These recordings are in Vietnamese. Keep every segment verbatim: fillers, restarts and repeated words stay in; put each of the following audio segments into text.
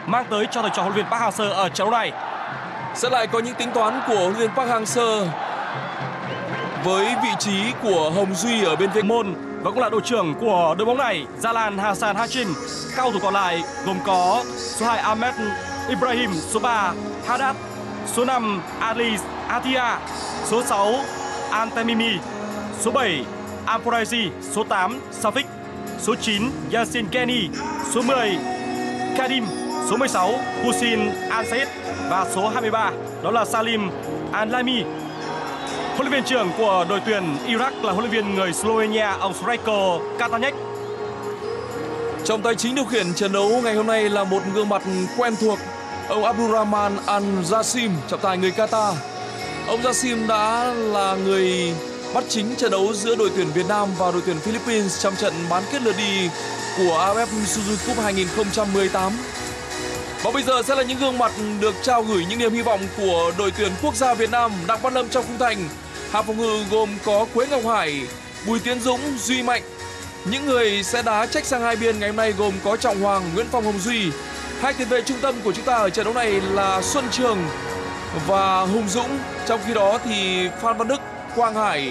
mang tới cho thầy trò huấn luyện viên Park Hang-seo ở trận đấu này. Sẽ lại có những tính toán của huấn luyện viên Park Hang-seo với vị trí của Hồng Duy ở bên phía môn và cũng là đội trưởng của đội bóng này, Jalan Hasan Hachin. Cao thủ còn lại gồm có số hai Ahmed Ibrahim, số ba Haddad, số năm Ali Atia, số sáu Antemimi, số bảy Amporazi, số tám Safik, số chín Yasin Geni, số mười Kadim, số mười sáu Husin Ansayed và số hai mươi ba đó là Salim Al-Lami. Huấn luyện viên trưởng của đội tuyển Iraq là huấn luyện viên người Slovenia, ông Sreko Katanec. Trọng tài chính điều khiển trận đấu ngày hôm nay là một gương mặt quen thuộc, ông Abdurrahman Al-Jassim, trọng tài người Qatar. Ông Jassim đã là người bắt chính trận đấu giữa đội tuyển Việt Nam và đội tuyển Philippines trong trận bán kết lượt đi của a ép ép Suzuki Cup hai không một tám. Và bây giờ sẽ là những gương mặt được trao gửi những niềm hy vọng của đội tuyển quốc gia Việt Nam. Đặng Văn Lâm trong khung thành. Hàng phòng ngự gồm có Quế Ngọc Hải, Bùi Tiến Dũng, Duy Mạnh. Những người sẽ đá trách sang hai biên ngày hôm nay gồm có Trọng Hoàng, Nguyễn Phong, Hồng Duy. Hai tiền vệ trung tâm của chúng ta ở trận đấu này là Xuân Trường và Hùng Dũng. Trong khi đó thì Phan Văn Đức, Quang Hải.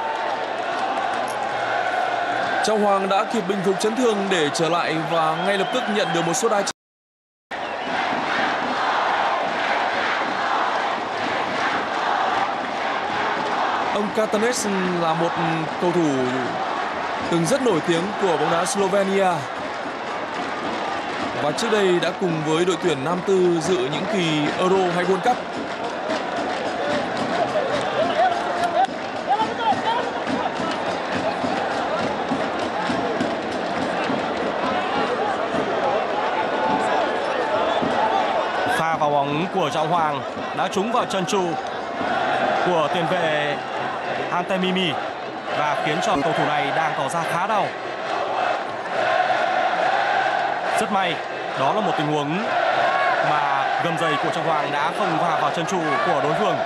Trọng Hoàng đã kịp bình phục chấn thương để trở lại và ngay lập tức nhận được một số đá. Ông Katanec là một cầu thủ từng rất nổi tiếng của bóng đá Slovenia và trước đây đã cùng với đội tuyển nam tư dự những kỳ Euro hay World Cup. Pha vào bóng của Trọng Hoàng đã trúng vào chân trụ của tiền vệ Antemimi và khiến cho cầu thủ này đang tỏ ra khá đau. Rất may, đó là một tình huống mà gầm giày của Trọng Hoàng đã không va vào chân trụ của đối phương.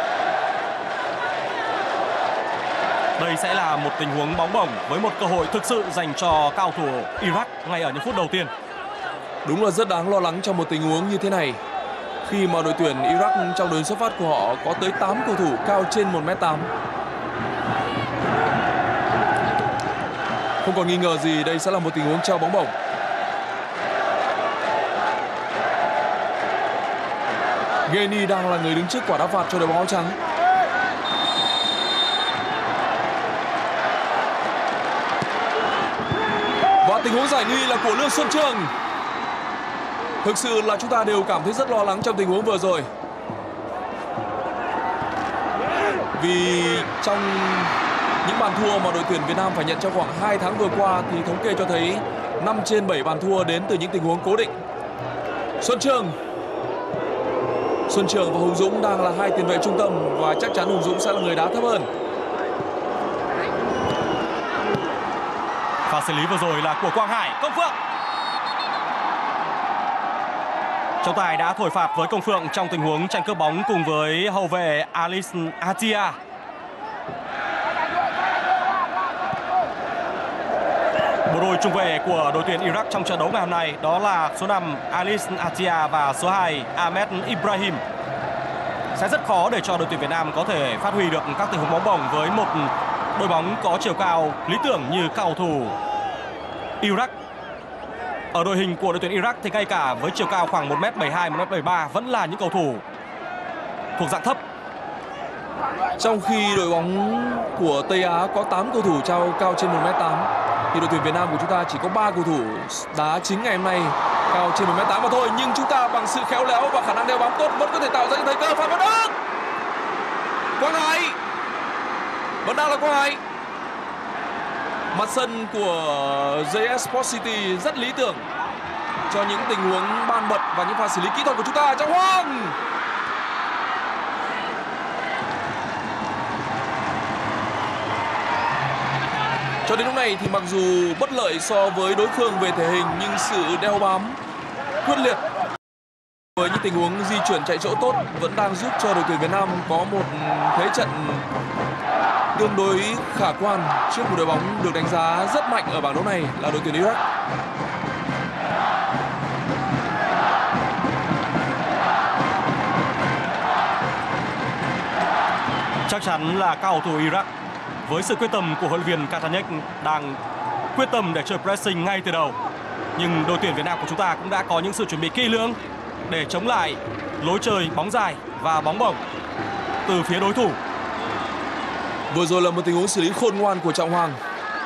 Đây sẽ là một tình huống bóng bổng với một cơ hội thực sự dành cho cao thủ Iraq ngay ở những phút đầu tiên. Đúng là rất đáng lo lắng trong một tình huống như thế này, khi mà đội tuyển Iraq trong đội xuất phát của họ có tới tám cầu thủ cao trên một mét tám. Không còn nghi ngờ gì đây sẽ là một tình huống treo bóng bổng. Geni đang là người đứng trước quả đá phạt cho đội bóng áo trắng. Và tình huống giải nguy là của Lương Xuân Trường. Thực sự là chúng ta đều cảm thấy rất lo lắng trong tình huống vừa rồi. Vì trong những bàn thua mà đội tuyển Việt Nam phải nhận trong khoảng hai tháng vừa qua thì thống kê cho thấy năm trên bảy bàn thua đến từ những tình huống cố định. Xuân Trường Xuân Trường và Hùng Dũng đang là hai tiền vệ trung tâm và chắc chắn Hùng Dũng sẽ là người đá thấp hơn. Pha xử lý vừa rồi là của Quang Hải. Công Phượng. Trọng tài đã thổi phạt với Công Phượng trong tình huống tranh cướp bóng cùng với hậu vệ Alice Atia. Bộ đôi trung vệ của đội tuyển Iraq trong trận đấu ngày hôm nay đó là số năm Alice Atia và số hai Ahmed Ibrahim. Sẽ rất khó để cho đội tuyển Việt Nam có thể phát huy được các tình huống bóng bổng với một đội bóng có chiều cao lý tưởng như cầu thủ Iraq. Ở đội hình của đội tuyển Iraq thì ngay cả với chiều cao khoảng một mét bảy mươi hai, một mét bảy mươi ba vẫn là những cầu thủ thuộc dạng thấp. Trong khi đội bóng của Tây Á có tám cầu thủ trao cao trên một mét tám thì đội tuyển Việt Nam của chúng ta chỉ có ba cầu thủ đá chính ngày hôm nay cao trên một mét tám mà thôi, nhưng chúng ta bằng sự khéo léo và khả năng đeo bám tốt vẫn có thể tạo ra những thời cơ. Phan Văn Đức, Quang Hải, vẫn đang là Quang Hải. Mặt sân của giê ét Sport City rất lý tưởng cho những tình huống ban bật và những pha xử lý kỹ thuật của chúng ta. Trọng Hoàng, cho đến lúc này thì mặc dù bất lợi so với đối phương về thể hình nhưng sự đeo bám quyết liệt với những tình huống di chuyển chạy chỗ tốt vẫn đang giúp cho đội tuyển Việt Nam có một thế trận tương đối khả quan trước một đội bóng được đánh giá rất mạnh ở bảng đấu này là đội tuyển Iraq. Chắc chắn là các cầu thủ Iraq với sự quyết tâm của huấn luyện viên Katanec đang quyết tâm để chơi pressing ngay từ đầu. Nhưng đội tuyển Việt Nam của chúng ta cũng đã có những sự chuẩn bị kỹ lưỡng để chống lại lối chơi bóng dài và bóng bổng từ phía đối thủ. Vừa rồi là một tình huống xử lý khôn ngoan của Trọng Hoàng.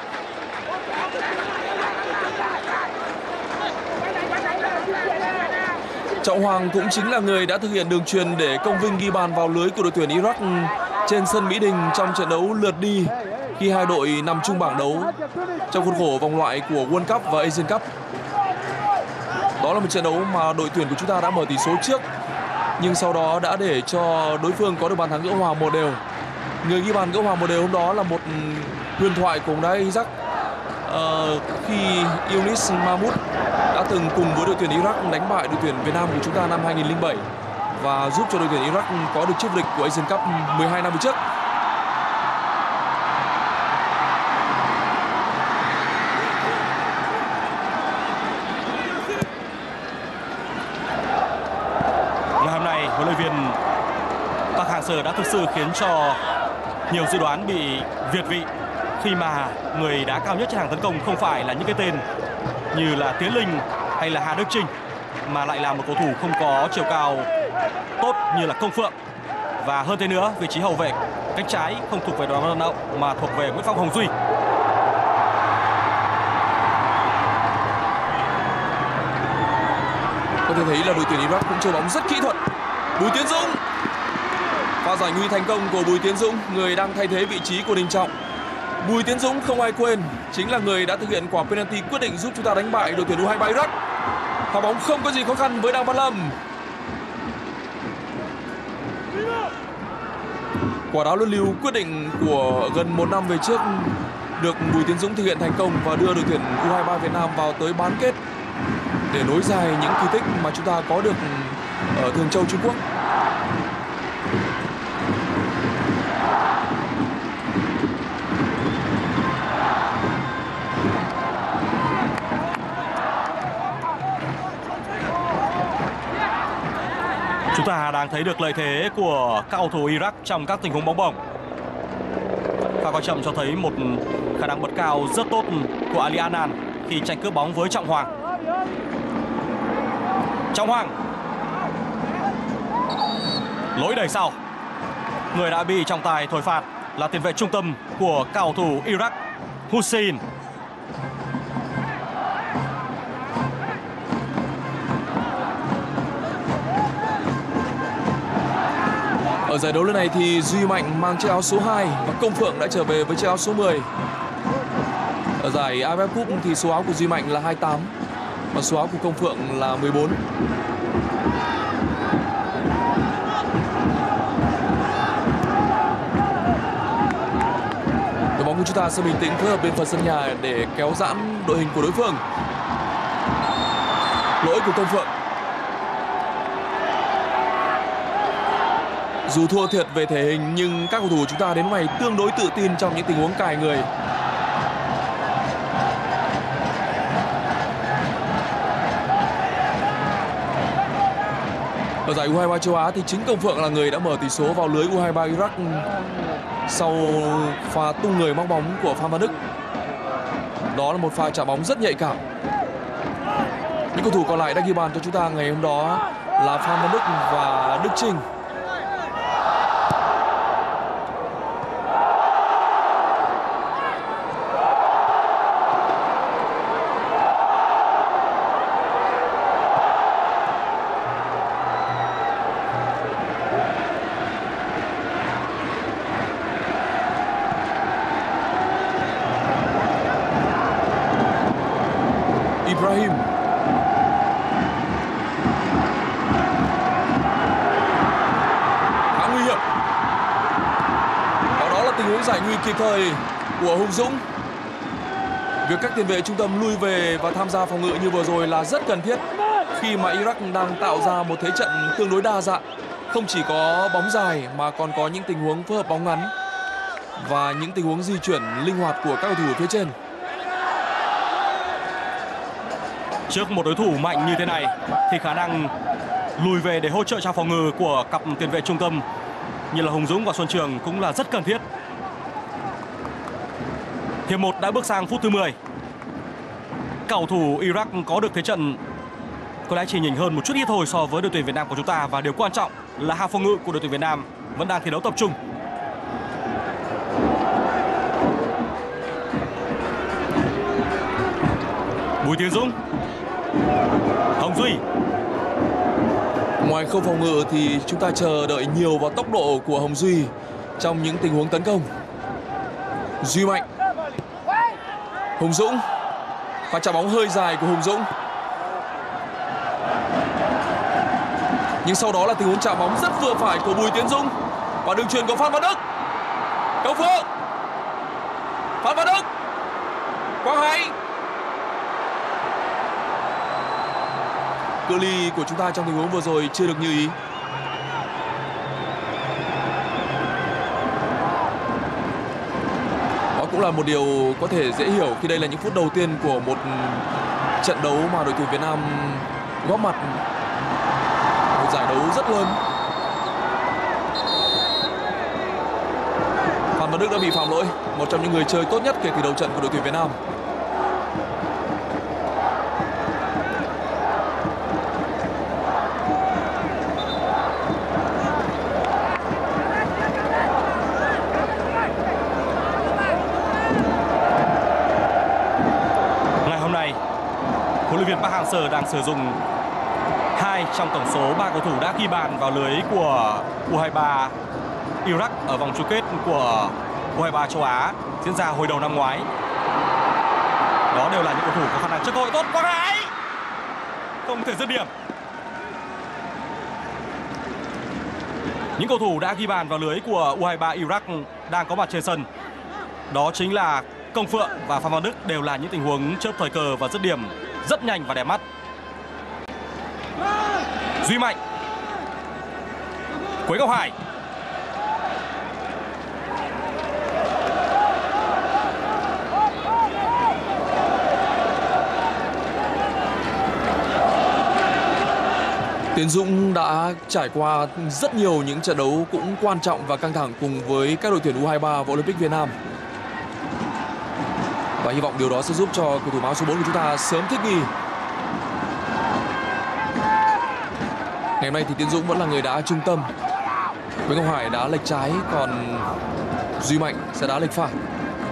Trọng Hoàng cũng chính là người đã thực hiện đường chuyền để công vinh ghi bàn vào lưới của đội tuyển Iraq trên sân Mỹ Đình trong trận đấu lượt đi khi hai đội nằm chung bảng đấu trong khuôn khổ vòng loại của World Cup và Asian Cup. Đó là một trận đấu mà đội tuyển của chúng ta đã mở tỷ số trước, nhưng sau đó đã để cho đối phương có được bàn thắng gỡ hòa một đều. Người ghi bàn gỡ hòa một đều hôm đó là một huyền thoại của bóng đá Iraq uh, khi Younis Mahmoud đã từng cùng với đội tuyển Iraq đánh bại đội tuyển Việt Nam của chúng ta năm hai nghìn không trăm lẻ bảy và giúp cho đội tuyển Iraq có được chức vô địch của Asian Cup mười hai năm về trước. Ngày hôm nay, huấn luyện viên Park Hang-seo đã thực sự khiến cho nhiều dự đoán bị việt vị khi mà người đá cao nhất trên hàng tấn công không phải là những cái tên như là Tiến Linh hay là Hà Đức Chinh, mà lại là một cầu thủ không có chiều cao tốt như là Công Phượng. Và hơn thế nữa, vị trí hậu vệ cánh trái không thuộc về Đoàn Văn Hậu mà thuộc về Nguyễn Phong Hồng Duy. Có thể thấy là đội tuyển Iraq cũng chơi bóng rất kỹ thuật. Bùi Tiến Dũng, pha giải nguy thành công của Bùi Tiến Dũng, người đang thay thế vị trí của Đình Trọng. Bùi Tiến Dũng không ai quên chính là người đã thực hiện quả penalty quyết định giúp chúng ta đánh bại đội tuyển U hai mươi ba Iraq. Pha bóng không có gì khó khăn với Đặng Văn Lâm. Quả đá luân lưu quyết định của gần một năm về trước được Bùi Tiến Dũng thực hiện thành công và đưa đội tuyển U hai mươi ba Việt Nam vào tới bán kết để nối dài những kỳ tích mà chúng ta có được ở Thường Châu, Trung Quốc. Chúng ta đang thấy được lợi thế của các cầu thủ Iraq trong các tình huống bóng bổng. Pha qua chậm cho thấy một khả năng bật cao rất tốt của Ali Anan khi tranh cướp bóng với Trọng Hoàng. Trọng Hoàng, lỗi đẩy sau. Người đã bị trọng tài thổi phạt là tiền vệ trung tâm của cầu thủ Iraq, Hussein. Ở giải đấu lần này thì Duy Mạnh mang chiếc áo số hai và Công Phượng đã trở về với chiếc áo số mười. Ở giải a ép ép Cup thì số áo của Duy Mạnh là hai mươi tám và số áo của Công Phượng là mười bốn. Đội bóng của chúng ta sẽ bình tĩnh phối hợp bên phần sân nhà để kéo giãn đội hình của đối phương. Lỗi của Công Phượng. Dù thua thiệt về thể hình nhưng các cầu thủ chúng ta đến lúc này tương đối tự tin trong những tình huống cài người. Ở giải U hai mươi ba châu Á thì chính Công Phượng là người đã mở tỷ số vào lưới U hai mươi ba Iraq sau pha tung người móc bóng của Phan Văn Đức. Đó là một pha trả bóng rất nhạy cảm. Những cầu thủ còn lại đã ghi bàn cho chúng ta ngày hôm đó là Phan Văn Đức và Đức Trinh. Ibrahim. Khá nguy hiểm. Và đó là tình huống giải nguy kịp thời của Hùng Dũng. Việc các tiền vệ trung tâm lui về và tham gia phòng ngự như vừa rồi là rất cần thiết khi mà Iraq đang tạo ra một thế trận tương đối đa dạng. Không chỉ có bóng dài mà còn có những tình huống phối hợp bóng ngắn và những tình huống di chuyển linh hoạt của các cầu thủ phía trên. Trước một đối thủ mạnh như thế này thì khả năng lùi về để hỗ trợ cho phòng ngự của cặp tiền vệ trung tâm như là Hùng Dũng và Xuân Trường cũng là rất cần thiết. Hiệp một đã bước sang phút thứ mười. Cầu thủ Iraq có được thế trận có lẽ chỉ nhỉnh hơn một chút ít thôi so với đội tuyển Việt Nam của chúng ta, và điều quan trọng là hàng phòng ngự của đội tuyển Việt Nam vẫn đang thi đấu tập trung. Bùi Tiến Dũng, Hồng Duy. Ngoài khâu phòng ngự thì chúng ta chờ đợi nhiều vào tốc độ của Hồng Duy trong những tình huống tấn công. Duy Mạnh, Hùng Dũng, pha chạm bóng hơi dài của Hùng Dũng. Nhưng sau đó là tình huống chạm bóng rất vừa phải của Bùi Tiến Dũng và đường chuyền của Phan Văn Đức. Công Phượng, Phan Văn Đức, Quang Hải. Cự ly của chúng ta trong tình huống vừa rồi chưa được như ý. Đó cũng là một điều có thể dễ hiểu khi đây là những phút đầu tiên của một trận đấu mà đội tuyển Việt Nam góp mặt một giải đấu rất lớn. Phan Văn Đức đã bị phạm lỗi, một trong những người chơi tốt nhất kể từ đầu trận của đội tuyển Việt Nam. Huấn luyện viên Park Hang-seo đang sử dụng hai trong tổng số ba cầu thủ đã ghi bàn vào lưới của U hai ba Iraq ở vòng chung kết của U hai ba châu Á diễn ra hồi đầu năm ngoái. Đó đều là những cầu thủ có khả năng trước cơ hội tốt. Quang Hải không thể dứt điểm. Những cầu thủ đã ghi bàn vào lưới của U hai ba Iraq đang có mặt trên sân. Đó chính là Công Phượng và Phan Văn Đức, đều là những tình huống chớp thời cờ và dứt điểm rất nhanh và đẹp mắt. Duy Mạnh, Quế Ngọc Hải, Tiến Dũng đã trải qua rất nhiều những trận đấu cũng quan trọng và căng thẳng cùng với các đội tuyển U hai ba và Olympic Việt Nam. Và hy vọng điều đó sẽ giúp cho cầu thủ áo số bốn của chúng ta sớm thích nghi. Ngày hôm nay thì Tiến Dũng vẫn là người đá trung tâm. Quế Ngọc Hải đá lệch trái, còn Duy Mạnh sẽ đá lệch phải.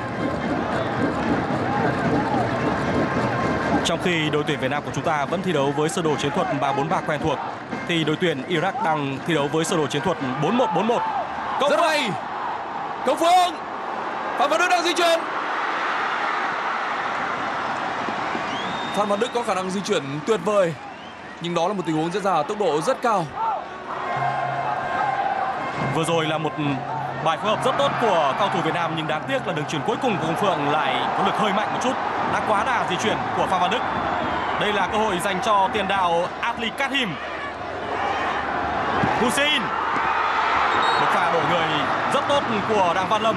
Trong khi đội tuyển Việt Nam của chúng ta vẫn thi đấu với sơ đồ chiến thuật ba bốn ba quen thuộc, thì đội tuyển Iraq đang thi đấu với sơ đồ chiến thuật bốn một bốn một. Công rất hay. Công Phương, Phan Văn Đức đang di chuyển. Phan Văn Đức có khả năng di chuyển tuyệt vời, nhưng đó là một tình huống diễn ra ở tốc độ rất cao. Vừa rồi là một bài phối hợp rất tốt của cầu thủ Việt Nam, nhưng đáng tiếc là đường chuyền cuối cùng của Công Phượng lại có lực hơi mạnh một chút, đã quá đà di chuyển của Phan Văn Đức. Đây là cơ hội dành cho tiền đạo Ali Kathim. Hussein, một pha đổi người rất tốt của Đặng Văn Lâm.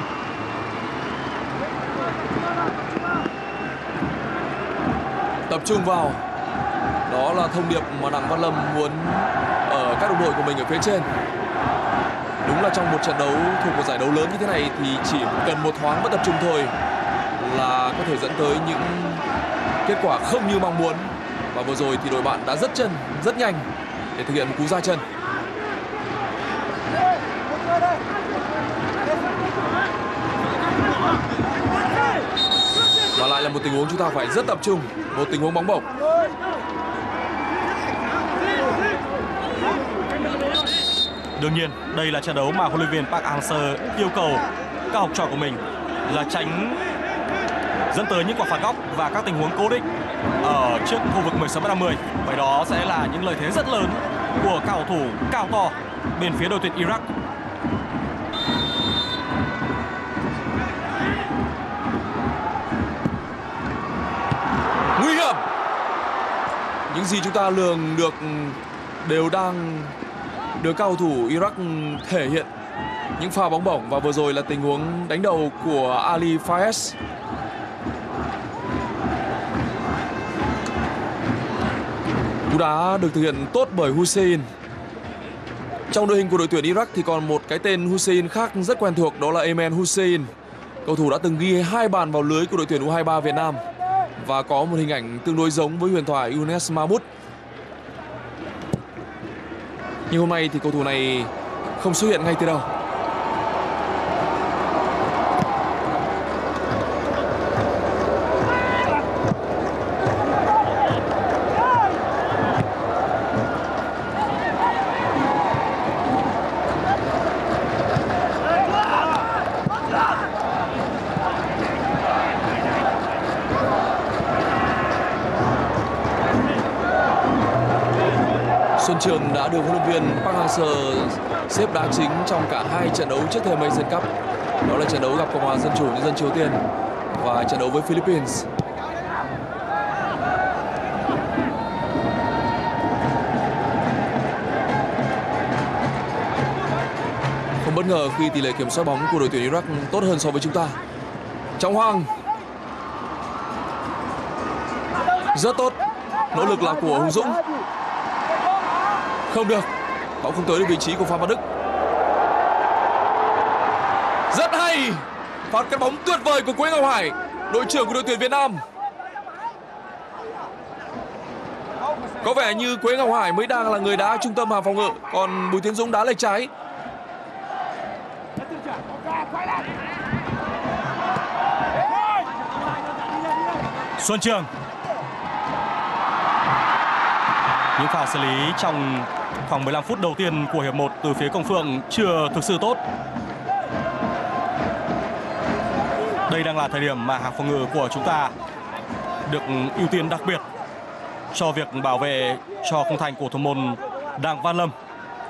Tập trung vào. Đó là thông điệp mà Đặng Văn Lâm muốn ở các đồng đội của mình ở phía trên. Đúng là trong một trận đấu thuộc một giải đấu lớn như thế này thì chỉ cần một thoáng mất tập trung thôi là có thể dẫn tới những kết quả không như mong muốn. Và vừa rồi thì đội bạn đã rất chân, rất nhanh để thực hiện một cú ra chân. Và lại là một tình huống chúng ta phải rất tập trung, một tình huống bóng bổng. Đương nhiên, đây là trận đấu mà huấn luyện viên Park Hang-seo yêu cầu các học trò của mình là tránh dẫn tới những quả phạt góc và các tình huống cố định ở trước khu vực mười sáu mét năm mươi. Bởi đó sẽ là những lợi thế rất lớn của các cầu thủ cao to bên phía đội tuyển Iraq. Nguy hiểm. Những gì chúng ta lường được đều đang được cao thủ Iraq thể hiện. Những pha bóng bổng và vừa rồi là tình huống đánh đầu của Ali Fayez. Cú đá được thực hiện tốt bởi Hussein. Trong đội hình của đội tuyển Iraq thì còn một cái tên Hussein khác rất quen thuộc, đó là Ayman Hussein. Cầu thủ đã từng ghi hai bàn vào lưới của đội tuyển U hai ba Việt Nam và có một hình ảnh tương đối giống với huyền thoại Younes Mahmoud. Nhưng hôm nay thì cầu thủ này không xuất hiện ngay từ đầu. Xuân Trường đã được huấn luyện viên Park Hang-seo xếp đá chính trong cả hai trận đấu trước thềm Asian Cup. Đó là trận đấu gặp Cộng hòa Dân chủ Nhân dân Triều Tiên và trận đấu với Philippines. Không bất ngờ khi tỷ lệ kiểm soát bóng của đội tuyển Iraq tốt hơn so với chúng ta. Trọng Hoàng rất tốt, nỗ lực là của Hùng Dũng. Không được, bóng không tới được vị trí của Phan Văn Đức. Rất hay, phạt cắt bóng tuyệt vời của Quế Ngọc Hải, đội trưởng của đội tuyển Việt Nam. Có vẻ như Quế Ngọc Hải mới đang là người đá trung tâm hàng phòng ngự, còn Bùi Tiến Dũng đá lệch trái. Xuân Trường. Những pha xử lý trong khoảng mười lăm phút đầu tiên của hiệp một từ phía Công Phượng chưa thực sự tốt. Đây đang là thời điểm mà hàng phòng ngự của chúng ta được ưu tiên đặc biệt cho việc bảo vệ cho khung thành của thủ môn Đặng Văn Lâm.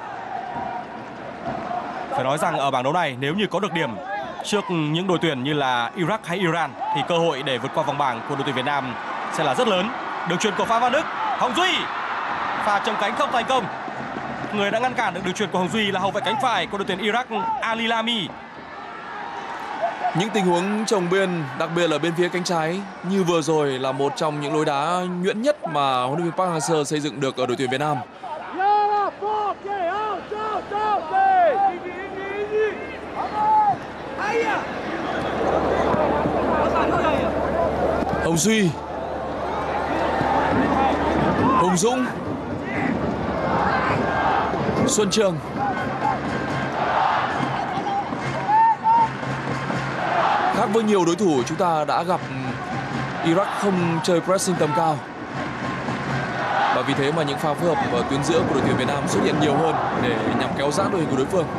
Phải nói rằng ở bảng đấu này, nếu như có được điểm trước những đội tuyển như là Iraq hay Iran thì cơ hội để vượt qua vòng bảng của đội tuyển Việt Nam sẽ là rất lớn. Đường chuyền của Phan Văn Đức, Hồng Duy, pha chồng cánh không thành công. Người đã ngăn cản được đường chuyền của Hồng Duy là hậu vệ cánh phải của đội tuyển Iraq, Ali Lami. Những tình huống chồng biên, đặc biệt là bên phía cánh trái như vừa rồi là một trong những lối đá nhuyễn nhất mà huấn luyện viên Park Hang-seo xây dựng được ở đội tuyển Việt Nam. Hồng Duy, Hùng Dũng, Xuân Trường. Khác với nhiều đối thủ chúng ta đã gặp, Iraq không chơi pressing tầm cao. Và vì thế mà những pha phối hợp ở tuyến giữa của đội tuyển Việt Nam xuất hiện nhiều hơn để nhằm kéo giãn đội hình của đối phương.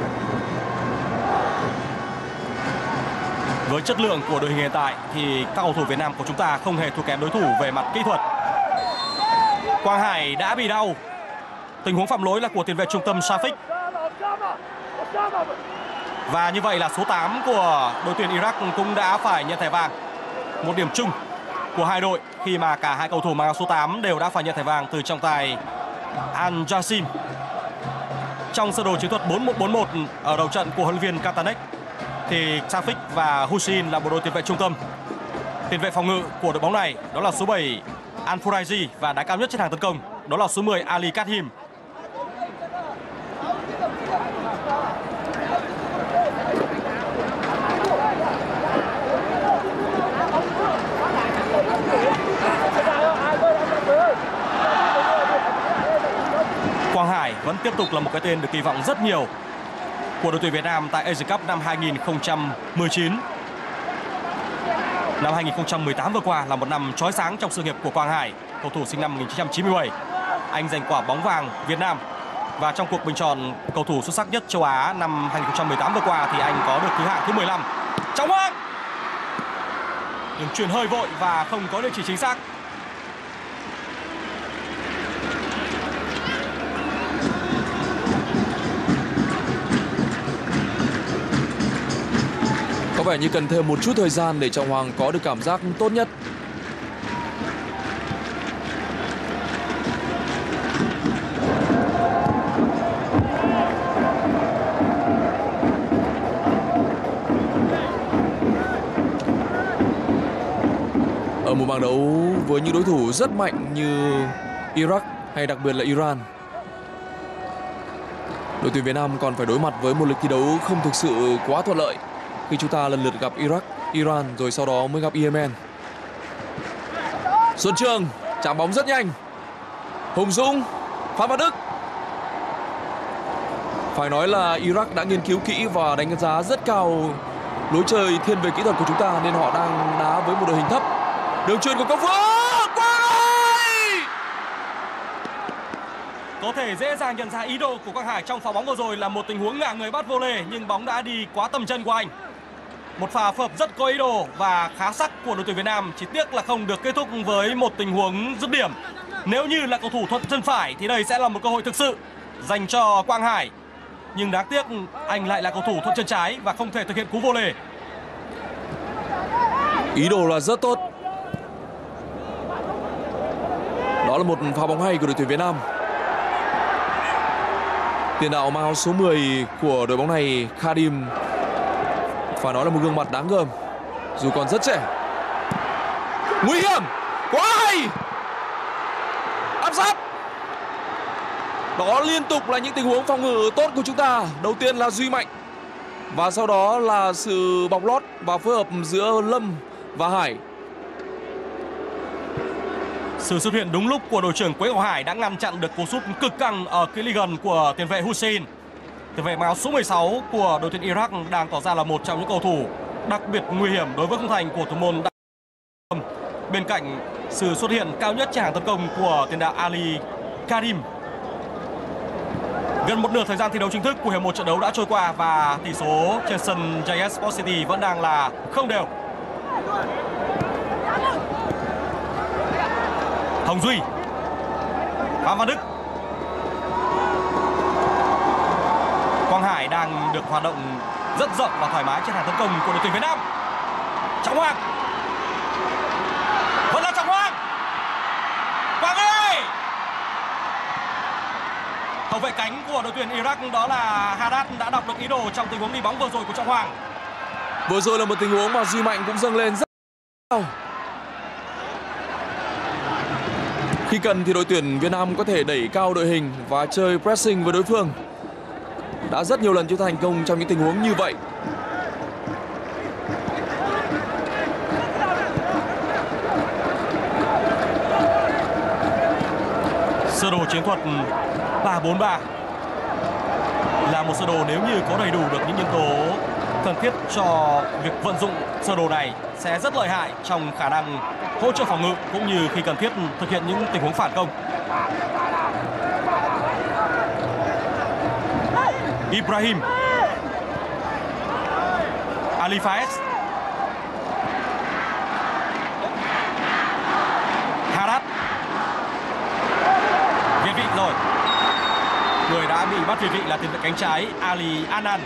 Với chất lượng của đội hình hiện tại thì các cầu thủ Việt Nam của chúng ta không hề thua kém đối thủ về mặt kỹ thuật. Quang Hải đã bị đau. Tình huống phạm lỗi là của tiền vệ trung tâm Safik. Và như vậy là số tám của đội tuyển Iraq cũng đã phải nhận thẻ vàng. Một điểm chung của hai đội khi mà cả hai cầu thủ mang áo số tám đều đã phải nhận thẻ vàng từ trọng tài Al Jassim. Trong sơ đồ chiến thuật bốn một bốn một ở đầu trận của huấn luyện viên Katanek thì Safik và Hussein là một đội tiền vệ trung tâm. Tiền vệ phòng ngự của đội bóng này đó là số bảy Al Furaiji và đá cao nhất trên hàng tấn công đó là số mười Ali Kathim. Quang Hải vẫn tiếp tục là một cái tên được kỳ vọng rất nhiều của đội tuyển Việt Nam tại Asian Cup năm hai nghìn không trăm mười chín. Năm hai nghìn không trăm mười tám vừa qua là một năm chói sáng trong sự nghiệp của Quang Hải, cầu thủ sinh năm một nghìn chín trăm chín mươi bảy. Anh giành quả bóng vàng Việt Nam và trong cuộc bình chọn cầu thủ xuất sắc nhất châu Á năm hai nghìn không trăm mười tám vừa qua thì anh có được thứ hạng thứ mười lăm. Trọng Hoàng, đường chuyền hơi vội và không có địa chỉ chính xác. Có vẻ như cần thêm một chút thời gian để Trọng Hoàng có được cảm giác tốt nhất. Ở một bảng đấu với những đối thủ rất mạnh như Iraq hay đặc biệt là Iran Đội tuyển Việt Nam còn phải đối mặt với một lịch thi đấu không thực sự quá thuận lợi khi chúng ta lần lượt gặp Iraq, Iran rồi sau đó mới gặp Yemen. Xuân Trường chạm bóng rất nhanh. Hùng Dũng, Phan Văn Đức. Phải nói là Iraq đã nghiên cứu kỹ và đánh giá rất cao lối chơi thiên về kỹ thuật của chúng ta nên họ đang đá với một đội hình thấp. Đường chuyền của Công Phượng, Quang Hải! Có thể dễ dàng nhận ra ý đồ của Quang Hải trong pha bóng vừa rồi là một tình huống ngả người bắt vô lê, nhưng bóng đã đi quá tầm chân của anh. Một pha phhợp rất có ý đồ và khá sắc của đội tuyển Việt Nam, chỉ tiếc là không được kết thúc với một tình huống dứt điểm. Nếu như là cầu thủ thuận chân phải thì đây sẽ là một cơ hội thực sự dành cho Quang Hải. Nhưng đáng tiếc anh lại là cầu thủ thuận chân trái và không thể thực hiện cú vô lê. Ý đồ là rất tốt. Đó là một pha bóng hay của đội tuyển Việt Nam. Tiền đạo mang áo số mười của đội bóng này, Khadim, phải nói là một gương mặt đáng gờm dù còn rất trẻ. Nguy hiểm, quá hay, áp sát. Đó liên tục là những tình huống phòng ngự tốt của chúng ta. Đầu tiên là Duy Mạnh và sau đó là sự bọc lót và phối hợp giữa Lâm và Hải. Sự xuất hiện đúng lúc của đội trưởng Quế Ngọc Hải đã ngăn chặn được cú sút cực căng ở cự ly gần của tiền vệ Hussein. Tiền vệ mang áo số mười sáu của đội tuyển Iraq đang tỏ ra là một trong những cầu thủ đặc biệt nguy hiểm đối với khung thành của thủ môn. Bên cạnh sự xuất hiện cao nhất trên hàng tấn công của tiền đạo Ali Karim. Gần một nửa thời gian thi đấu chính thức của hiệp một trận đấu đã trôi qua và tỷ số trên sân gi ét Sport City vẫn đang là không đều. Hồng Duy, Phan Văn Đức, Quang Hải đang được hoạt động rất rộng và thoải mái trên hàng tấn công của đội tuyển Việt Nam. Trọng Hoàng, vẫn là Trọng Hoàng, Quang ơi! Hậu vệ cánh của đội tuyển Iraq đó là Haddad đã đọc được ý đồ trong tình huống đi bóng vừa rồi của Trọng Hoàng. Vừa rồi là một tình huống mà Duy Mạnh cũng dâng lên rất cao. Khi cần thì đội tuyển Việt Nam có thể đẩy cao đội hình và chơi pressing với đối phương. Đã rất nhiều lần chúng ta thành công trong những tình huống như vậy. Sơ đồ chiến thuật ba bốn ba là một sơ đồ nếu như có đầy đủ được những nhân tố cần thiết cho việc vận dụng sơ đồ này sẽ rất lợi hại trong khả năng hỗ trợ phòng ngự cũng như khi cần thiết thực hiện những tình huống phản công. Ibrahim, Ali Faez, Haddad, việt vị rồi. Người đã bị bắt việt vị là tiền vệ cánh trái Ali Anan.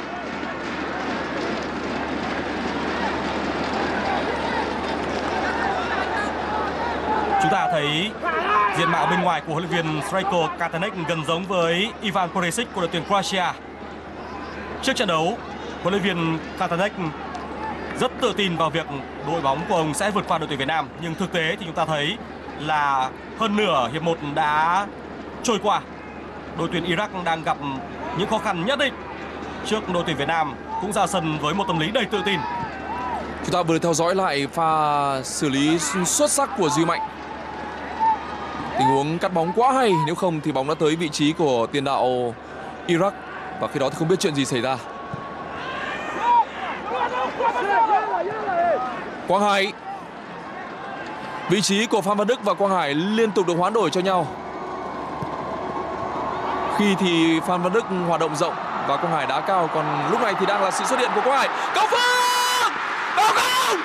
Chúng ta thấy diện mạo bên ngoài của huấn luyện viên Srejko Katanec gần giống với Ivan Perisic của đội tuyển Croatia. Trước trận đấu, huấn luyện viên Katanec rất tự tin vào việc đội bóng của ông sẽ vượt qua đội tuyển Việt Nam, nhưng thực tế thì chúng ta thấy là hơn nửa hiệp một đã trôi qua. Đội tuyển Iraq đang gặp những khó khăn nhất định trước đội tuyển Việt Nam cũng ra sân với một tâm lý đầy tự tin. Chúng ta vừa theo dõi lại pha xử lý xuất sắc của Duy Mạnh. Tình huống cắt bóng quá hay, nếu không thì bóng đã tới vị trí của tiền đạo Iraq và khi đó thì không biết chuyện gì xảy ra. Quang Hải, vị trí của Phan Văn Đức và Quang Hải liên tục được hoán đổi cho nhau. Khi thì Phan Văn Đức hoạt động rộng và Quang Hải đá cao, còn lúc này thì đang là sự xuất hiện của Quang Hải. Công Phượng, vào không,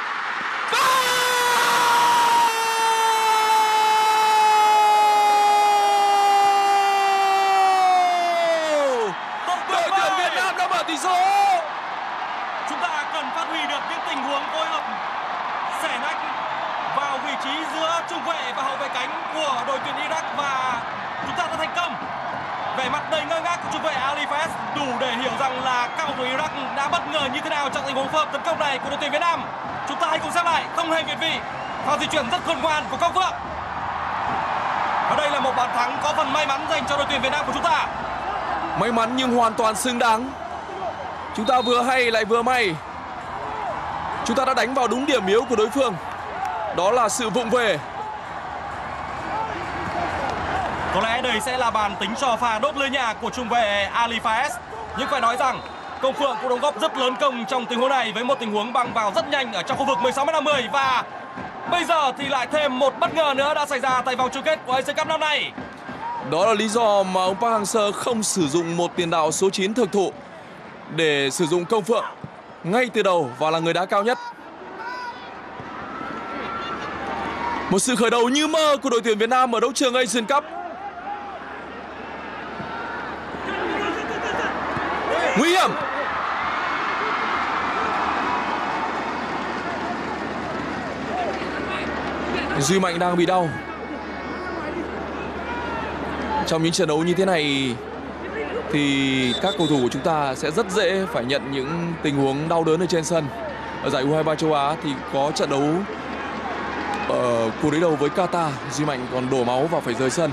đội tuyển Việt Nam đã mở tỷ số. Chúng ta cần phát huy được những tình huống phối hợp xẻ nách vào vị trí giữa trung vệ và hậu vệ cánh của đội tuyển Iraq và chúng ta đã thành công. Vẻ mặt đầy ngơ ngác của trung vệ Ali Faez đủ để hiểu rằng là các cầu thủ Iraq đã bất ngờ như thế nào trong tình huống phối hợp tấn công này của đội tuyển Việt Nam. Chúng ta hãy cùng xem lại, không hề việt vị, pha di chuyển rất khôn ngoan của Công Phượng. Và đây là một bàn thắng có phần may mắn dành cho đội tuyển Việt Nam của chúng ta. May mắn nhưng hoàn toàn xứng đáng. Chúng ta vừa hay lại vừa may. Chúng ta đã đánh vào đúng điểm yếu của đối phương. Đó là sự vụng về. Có lẽ đây sẽ là bàn tính cho pha đốt lưới nhà của trung vệ Ali Faes. Nhưng phải nói rằng Công Phượng cũng đóng góp rất lớn công trong tình huống này với một tình huống băng vào rất nhanh ở trong khu vực mười sáu mét năm mươi. Và bây giờ thì lại thêm một bất ngờ nữa đã xảy ra tại vòng chung kết của a ép ép Cup năm nay. Đó là lý do mà ông Park Hang-seo không sử dụng một tiền đạo số chín thực thụ để sử dụng Công Phượng ngay từ đầu và là người đá cao nhất. Một sự khởi đầu như mơ của đội tuyển Việt Nam ở đấu trường Asian Cup. Nguy hiểm. Duy Mạnh đang bị đau. Trong những trận đấu như thế này thì các cầu thủ của chúng ta sẽ rất dễ phải nhận những tình huống đau đớn ở trên sân. Ở giải U hai mươi ba châu Á thì có trận đấu ở cuộc đối đầu với Qatar, Duy Mạnh còn đổ máu và phải rời sân.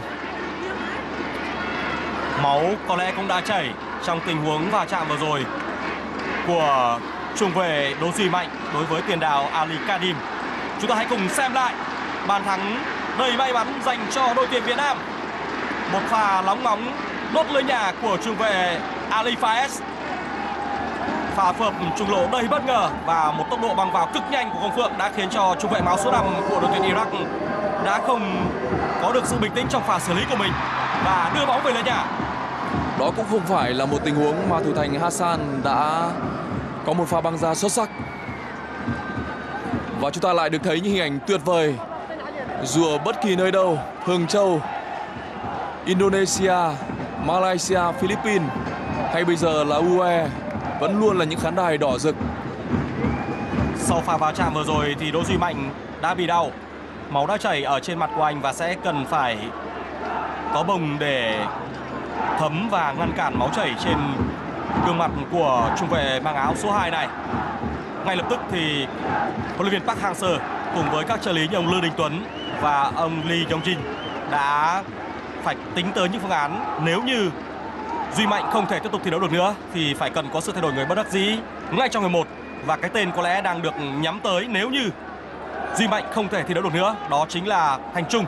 Máu có lẽ cũng đã chảy trong tình huống va chạm vừa rồi của trung vệ Đỗ Duy Mạnh đối với tiền đạo Ali Kadim. Chúng ta hãy cùng xem lại bàn thắng đầy may mắn dành cho đội tuyển Việt Nam. Một pha lóng ngóng đốt lưới nhà của trung vệ Ali Faes. Pha phợp trung lộ đầy bất ngờ và một tốc độ băng vào cực nhanh của Công Phượng đã khiến cho trung vệ áo số năm của đội tuyển Iraq đã không có được sự bình tĩnh trong pha xử lý của mình và đưa bóng về lưới nhà. Đó cũng không phải là một tình huống mà thủ thành Hassan đã có một pha băng ra xuất sắc. Và chúng ta lại được thấy những hình ảnh tuyệt vời dù ở bất kỳ nơi đâu, Thường Châu, Indonesia, Malaysia, Philippines hay bây giờ là u a e vẫn luôn là những khán đài đỏ rực. Sau pha va chạm vừa rồi thì Đỗ Duy Mạnh đã bị đau. Máu đã chảy ở trên mặt của anh và sẽ cần phải có bông để thấm và ngăn cản máu chảy trên gương mặt của trung vệ mang áo số hai này. Ngay lập tức thì huấn luyện viên Park Hang-seo cùng với các trợ lý như ông Lư Đình Tuấn và ông Lee Yong-jin đã phải tính tới những phương án nếu như Duy Mạnh không thể tiếp tục thi đấu được nữa thì phải cần có sự thay đổi người bất đắc dĩ ngay trong hiệp một. Và cái tên có lẽ đang được nhắm tới nếu như Duy Mạnh không thể thi đấu được nữa, đó chính là Thành Trung.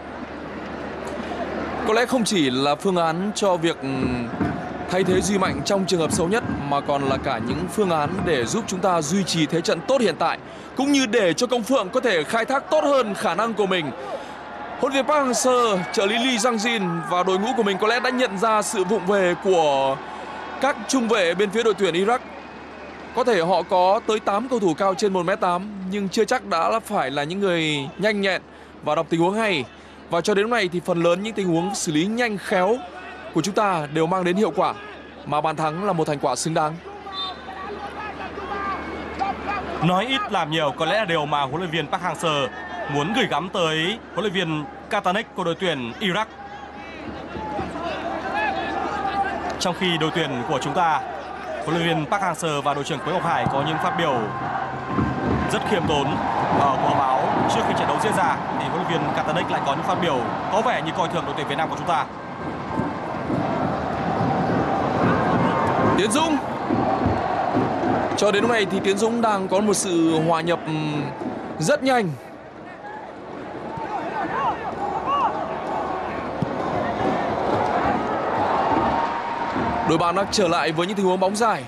Có lẽ không chỉ là phương án cho việc thay thế Duy Mạnh trong trường hợp xấu nhất mà còn là cả những phương án để giúp chúng ta duy trì thế trận tốt hiện tại, cũng như để cho Công Phượng có thể khai thác tốt hơn khả năng của mình. Huấn luyện viên Park Hang-seo, trợ lý Lee Sang-jin và đội ngũ của mình có lẽ đã nhận ra sự vụng về của các trung vệ bên phía đội tuyển Iraq. Có thể họ có tới tám cầu thủ cao trên một mét tám nhưng chưa chắc đã phải là những người nhanh nhẹn và đọc tình huống hay. Và cho đến lúc này thì phần lớn những tình huống xử lý nhanh khéo của chúng ta đều mang đến hiệu quả, mà bàn thắng là một thành quả xứng đáng. Nói ít làm nhiều có lẽ là điều mà huấn luyện viên Park Hang-seo muốn gửi gắm tới huấn luyện viên Katanek của đội tuyển Iraq. Trong khi đội tuyển của chúng ta, huấn luyện viên Park Hang-seo và đội trưởng Quế Ngọc Hải có những phát biểu rất khiêm tốn ở cuộc họp báo trước khi trận đấu diễn ra, thì huấn luyện viên Katanek lại có những phát biểu có vẻ như coi thường đội tuyển Việt Nam của chúng ta. Tiến Dũng. Cho đến lúc này thì Tiến Dũng đang có một sự hòa nhập rất nhanh. Đội bạn đang trở lại với những tình huống bóng dài.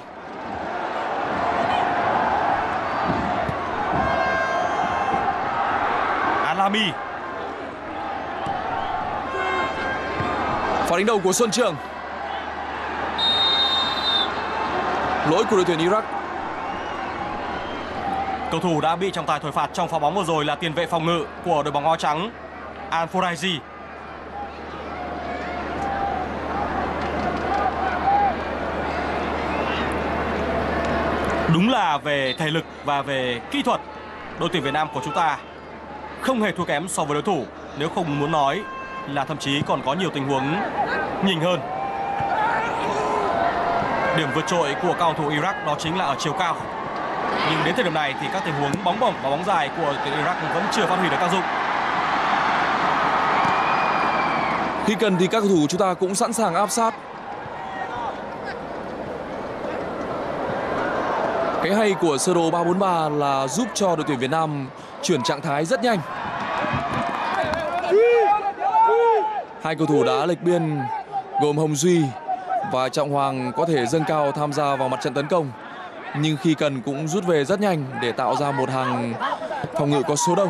Alami. Pha đánh đầu của Xuân Trường. Lỗi của đội tuyển Iraq. Cầu thủ đã bị trọng tài thổi phạt trong pha bóng vừa rồi là tiền vệ phòng ngự của đội bóng áo trắng Al Foraiji. Đúng là về thể lực và về kỹ thuật, đội tuyển Việt Nam của chúng ta không hề thua kém so với đối thủ, nếu không muốn nói là thậm chí còn có nhiều tình huống nhỉnh hơn. Điểm vượt trội của cầu thủ Iraq đó chính là ở chiều cao. Nhưng đến thời điểm này thì các tình huống bóng bổng và bóng dài của tuyển Iraq vẫn chưa phát huy được tác dụng. Khi cần thì các cầu thủ chúng ta cũng sẵn sàng áp sát. Cái hay của sơ đồ ba bốn ba là giúp cho đội tuyển Việt Nam chuyển trạng thái rất nhanh. Hai cầu thủ đá lệch biên gồm Hồng Duy và Trọng Hoàng có thể dâng cao tham gia vào mặt trận tấn công, nhưng khi cần cũng rút về rất nhanh để tạo ra một hàng phòng ngự có số đông.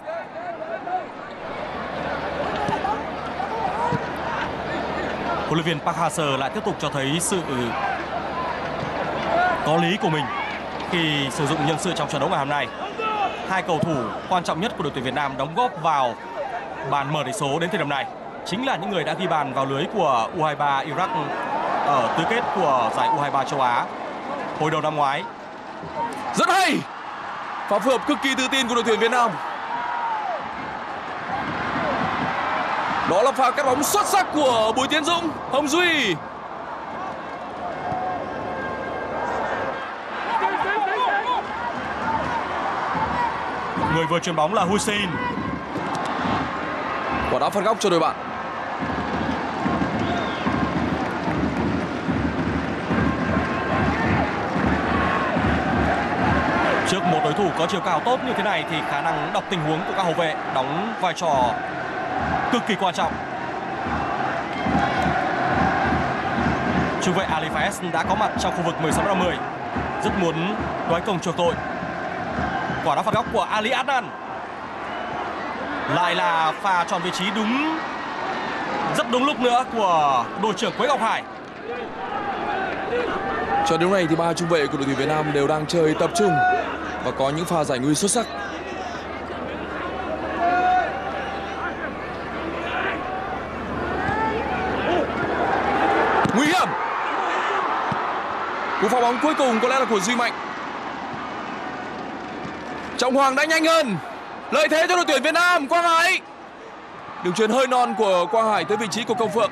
Huấn luyện viên Park Hang-seo lại tiếp tục cho thấy sự có lý của mình khi sử dụng nhân sự trong trận đấu ngày hôm nay. Hai cầu thủ quan trọng nhất của đội tuyển Việt Nam đóng góp vào bàn mở tỷ số đến thời điểm này chính là những người đã ghi bàn vào lưới của U hai ba Iraq ở tứ kết của giải U hai ba châu Á hồi đầu năm ngoái. Rất hay, pha phối hợp cực kỳ tự tin của đội tuyển Việt Nam. Đó là pha cắt bóng xuất sắc của Bùi Tiến Dũng. Hồng Duy. Người vừa chuyền bóng là Hussein. Quả đá phạt góc cho đội bạn. Trước một đối thủ có chiều cao tốt như thế này thì khả năng đọc tình huống của các hậu vệ đóng vai trò cực kỳ quan trọng. Trung vệ Ali Fayez đã có mặt trong khu vực mười sáu năm mươi, rất muốn đoái công chuộc tội. Quả đá phạt góc của Ali Adnan. Lại là pha chọn vị trí đúng, rất đúng lúc nữa của đội trưởng Quế Ngọc Hải. Cho đến lúc này thì ba trung vệ của đội tuyển Việt Nam đều đang chơi tập trung và có những pha giải nguy xuất sắc. Nguy hiểm. Cú phá bóng cuối cùng có lẽ là của Duy Mạnh. Trọng Hoàng đã nhanh hơn. Lợi thế cho đội tuyển Việt Nam. Quang Hải. Đường chuyền hơi non của Quang Hải tới vị trí của Công Phượng.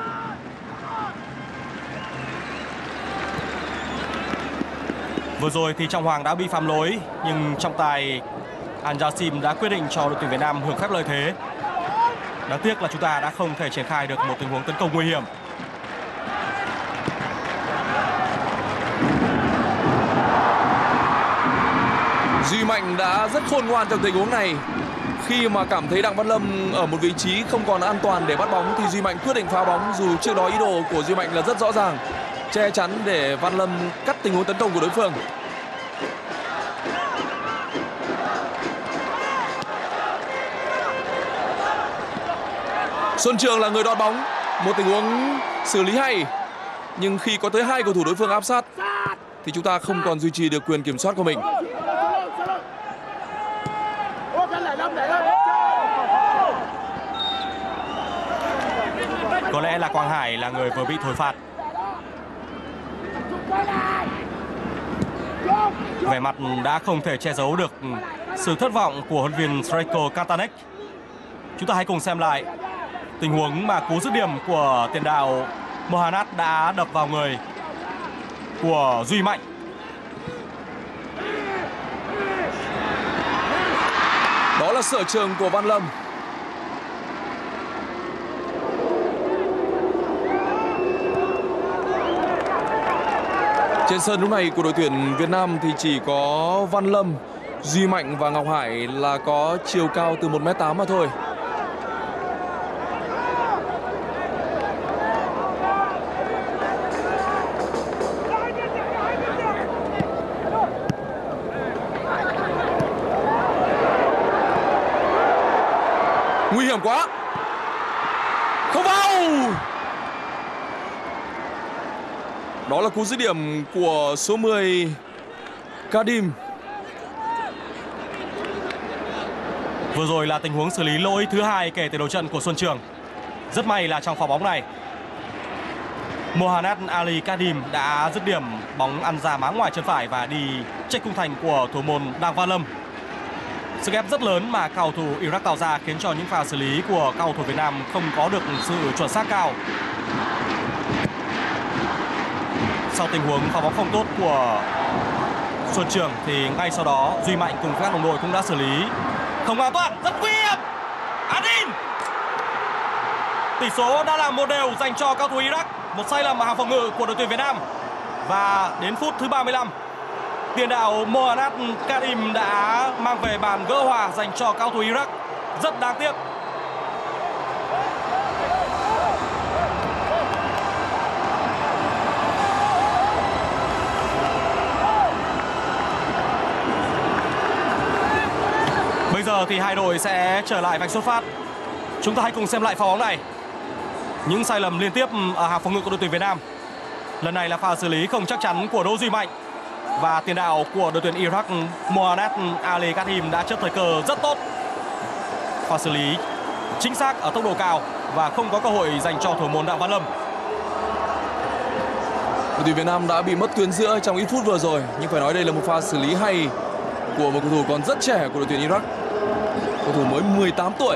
Vừa rồi thì Trọng Hoàng đã bị phạm lỗi, nhưng trọng tài Al Jassim đã quyết định cho đội tuyển Việt Nam hưởng phép lợi thế. Đáng tiếc là chúng ta đã không thể triển khai được một tình huống tấn công nguy hiểm. Duy Mạnh đã rất khôn ngoan trong tình huống này. Khi mà cảm thấy Đặng Văn Lâm ở một vị trí không còn an toàn để bắt bóng thì Duy Mạnh quyết định phá bóng, dù trước đó ý đồ của Duy Mạnh là rất rõ ràng, che chắn để Văn Lâm cắt tình huống tấn công của đối phương. Xuân Trường là người đón bóng, một tình huống xử lý hay, nhưng khi có tới hai cầu thủ đối phương áp sát thì chúng ta không còn duy trì được quyền kiểm soát của mình. Có lẽ là Quang Hải là người vừa bị thổi phạt. Vẻ mặt đã không thể che giấu được sự thất vọng của huấn luyện viên Sreko Katanec. Chúng ta hãy cùng xem lại tình huống mà cú dứt điểm của tiền đạo Mohanad đã đập vào người của Duy Mạnh. Đó là sở trường của Văn Lâm. Trên sân lúc này của đội tuyển Việt Nam thì chỉ có Văn Lâm, Duy Mạnh và Ngọc Hải là có chiều cao từ một mét tám mà thôi. Nguy hiểm quá. Không vào. Đó là cú dứt điểm của số mười Kadim. Vừa rồi là tình huống xử lý lỗi thứ hai kể từ đầu trận của Xuân Trường. Rất may là trong pha bóng này Mohanad Ali Kadim đã dứt điểm bóng ăn ra má ngoài chân phải và đi check khung thành của thủ môn Đặng Văn Lâm. Sức ép rất lớn mà cầu thủ Iraq tạo ra khiến cho những pha xử lý của cầu thủ Việt Nam không có được sự chuẩn xác cao. Sau tình huống pha bóng không tốt của Xuân Trường thì ngay sau đó Duy Mạnh cùng các đồng đội cũng đã xử lý không an toàn, rất nguy hiểm. Adin. Tỷ số đã là một đều dành cho cầu thủ Iraq. Một sai lầm ở hàng phòng ngự của đội tuyển Việt Nam. Và đến phút thứ ba mươi lăm, Tiền đạo Mohanad Karim đã mang về bàn gỡ hòa dành cho cao thủ Iraq. Rất đáng tiếc. Bây giờ thì hai đội sẽ trở lại vạch xuất phát. Chúng ta hãy cùng xem lại pha bóng này. Những sai lầm liên tiếp ở hàng phòng ngự của đội tuyển Việt Nam. Lần này là pha xử lý không chắc chắn của Đỗ Duy Mạnh. Và tiền đạo của đội tuyển Iraq Mohanad Ali Karim đã chớp thời cơ rất tốt. Pha xử lý chính xác ở tốc độ cao và không có cơ hội dành cho thủ môn Đặng Văn Lâm. Đội tuyển Việt Nam đã bị mất tuyến giữa trong ít phút vừa rồi, nhưng phải nói đây là một pha xử lý hay của một cầu thủ còn rất trẻ của đội tuyển Iraq. Cầu thủ mới mười tám tuổi.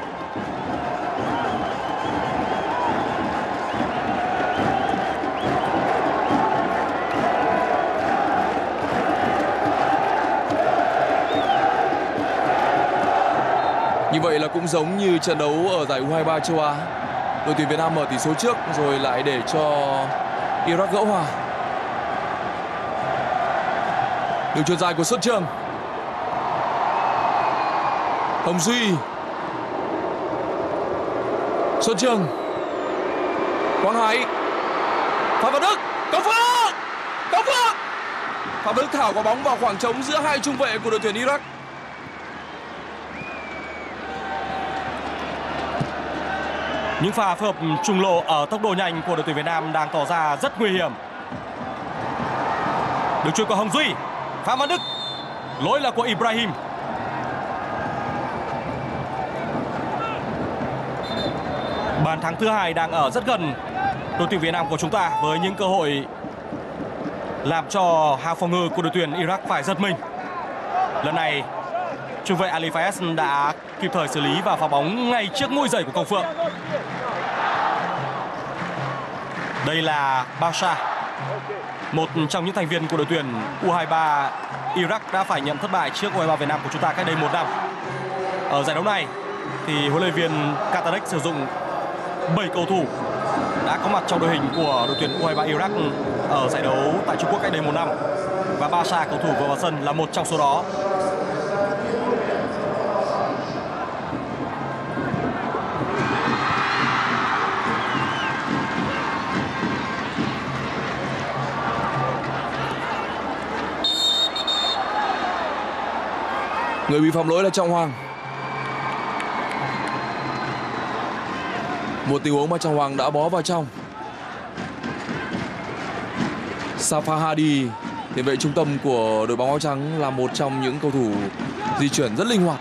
Như vậy là cũng giống như trận đấu ở giải U hai mươi ba châu Á. Đội tuyển Việt Nam mở tỷ số trước rồi lại để cho Iraq gỡ hòa. Đường chuyền dài của Xuân Trường. Hồng Duy. Xuân Trường. Quang Hải. Phạm Văn Đức. Công Phượng. Công Phượng. Phạm Văn Đức thảo quả bóng vào khoảng trống giữa hai trung vệ của đội tuyển Iraq. Những pha phối hợp trùng lộ ở tốc độ nhanh của đội tuyển Việt Nam đang tỏ ra rất nguy hiểm. Đường chuyền của Hồng Duy. Phạm Văn Đức. Lỗi là của Ibrahim. Bàn thắng thứ hai đang ở rất gần đội tuyển Việt Nam của chúng ta với những cơ hội làm cho hàng phòng ngự của đội tuyển Iraq phải giật mình. Lần này trung vệ Ali Fayez đã kịp thời xử lý và phá bóng ngay trước mũi giày của Công Phượng. Đây là Basha, một trong những thành viên của đội tuyển U hai mươi ba Iraq đã phải nhận thất bại trước U hai mươi ba Việt Nam của chúng ta cách đây một năm. Ở giải đấu này thì huấn luyện viên Katarek sử dụng bảy cầu thủ đã có mặt trong đội hình của đội tuyển U hai mươi ba Iraq ở giải đấu tại Trung Quốc cách đây một năm, và Basha, cầu thủ vừa vào sân, là một trong số đó. Người bị phạm lỗi là Trọng Hoàng. Một tình huống mà Trọng Hoàng đã bó vào trong. Safa Hadi, tiền vệ trung tâm của đội bóng áo trắng, là một trong những cầu thủ di chuyển rất linh hoạt.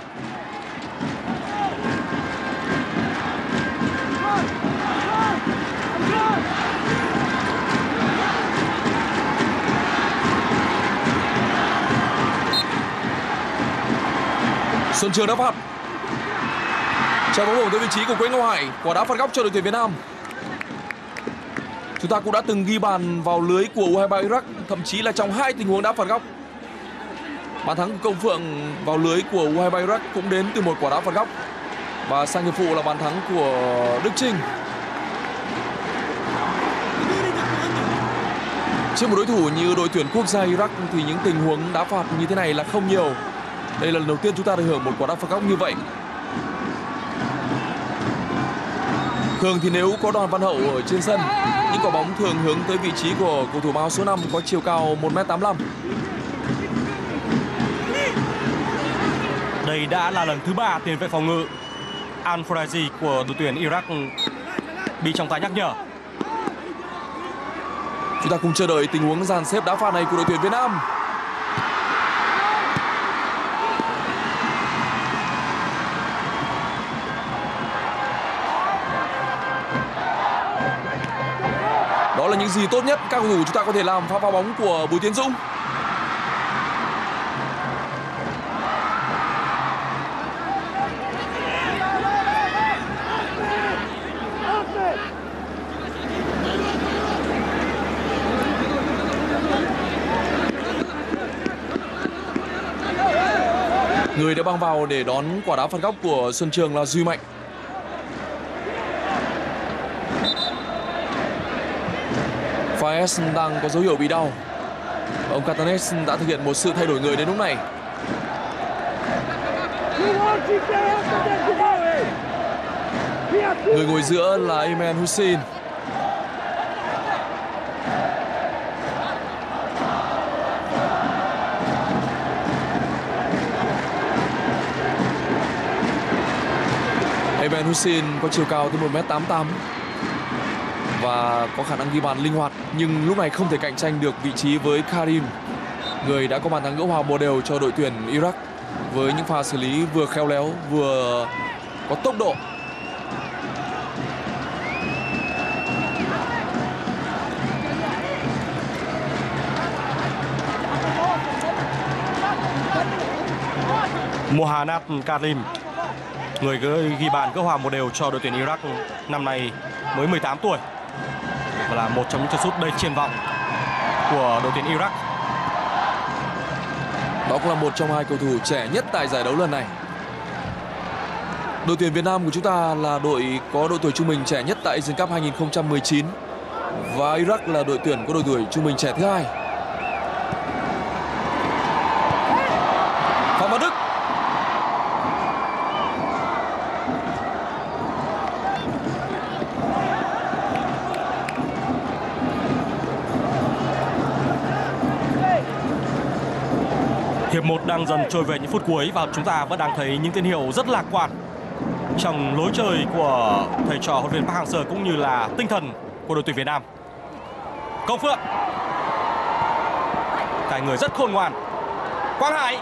Xuân Trường đã phạt. Trái bóng bổng tới vị trí của Quế Ngọc Hải, quả đá phạt góc cho đội tuyển Việt Nam. Chúng ta cũng đã từng ghi bàn vào lưới của U hai mươi ba Iraq, thậm chí là trong hai tình huống đá phạt góc. Bàn thắng của Công Phượng vào lưới của U hai mươi ba Iraq cũng đến từ một quả đá phạt góc, và sang hiệp phụ là bàn thắng của Đức Trinh. Trước một đối thủ như đội tuyển quốc gia Iraq thì những tình huống đá phạt như thế này là không nhiều. Đây là lần đầu tiên chúng ta được hưởng một quả đá phạt góc như vậy. Thường thì nếu có Đoàn Văn Hậu ở trên sân, những quả bóng thường hướng tới vị trí của cầu thủ áo số năm có chiều cao một mét tám mươi lăm. Đây đã là lần thứ ba tiền vệ phòng ngự Al Farazi của đội tuyển Iraq bị trọng tài nhắc nhở. Chúng ta cùng chờ đợi tình huống dàn xếp đá phạt này của đội tuyển Việt Nam. Đó là những gì tốt nhất các cầu thủ chúng ta có thể làm pha phá bóng của Bùi Tiến Dũng. Người đã băng vào để đón quả đá phạt góc của Xuân Trường là Duy Mạnh. Fayez đang có dấu hiệu bị đau. Ông Catanes đã thực hiện một sự thay đổi người đến lúc này. Người ngồi giữa là Ayman Hussein. Ayman Hussein có chiều cao tới một mét tám mươi tám và có khả năng ghi bàn linh hoạt, nhưng lúc này không thể cạnh tranh được vị trí với Karim, người đã có bàn thắng gỡ hòa một đều cho đội tuyển Iraq với những pha xử lý vừa khéo léo vừa có tốc độ. Mohanad Karim, người ghi bàn gỡ hòa một đều cho đội tuyển Iraq, năm nay mới mười tám tuổi và là một trong những chân sút đầy triển vọng của đội tuyển Iraq. Đó cũng là một trong hai cầu thủ trẻ nhất tại giải đấu lần này. Đội tuyển Việt Nam của chúng ta là đội có độ tuổi trung bình trẻ nhất tại Asian Cup hai nghìn không trăm mười chín và Iraq là đội tuyển có độ tuổi trung bình trẻ thứ hai. Phạm Văn Đức. Hiệp một đang dần trôi về những phút cuối và chúng ta vẫn đang thấy những tín hiệu rất lạc quan trong lối chơi của thầy trò huấn luyện viên Park Hang-seo cũng như là tinh thần của đội tuyển Việt Nam. Công Phượng, cái người rất khôn ngoan. Quang Hải,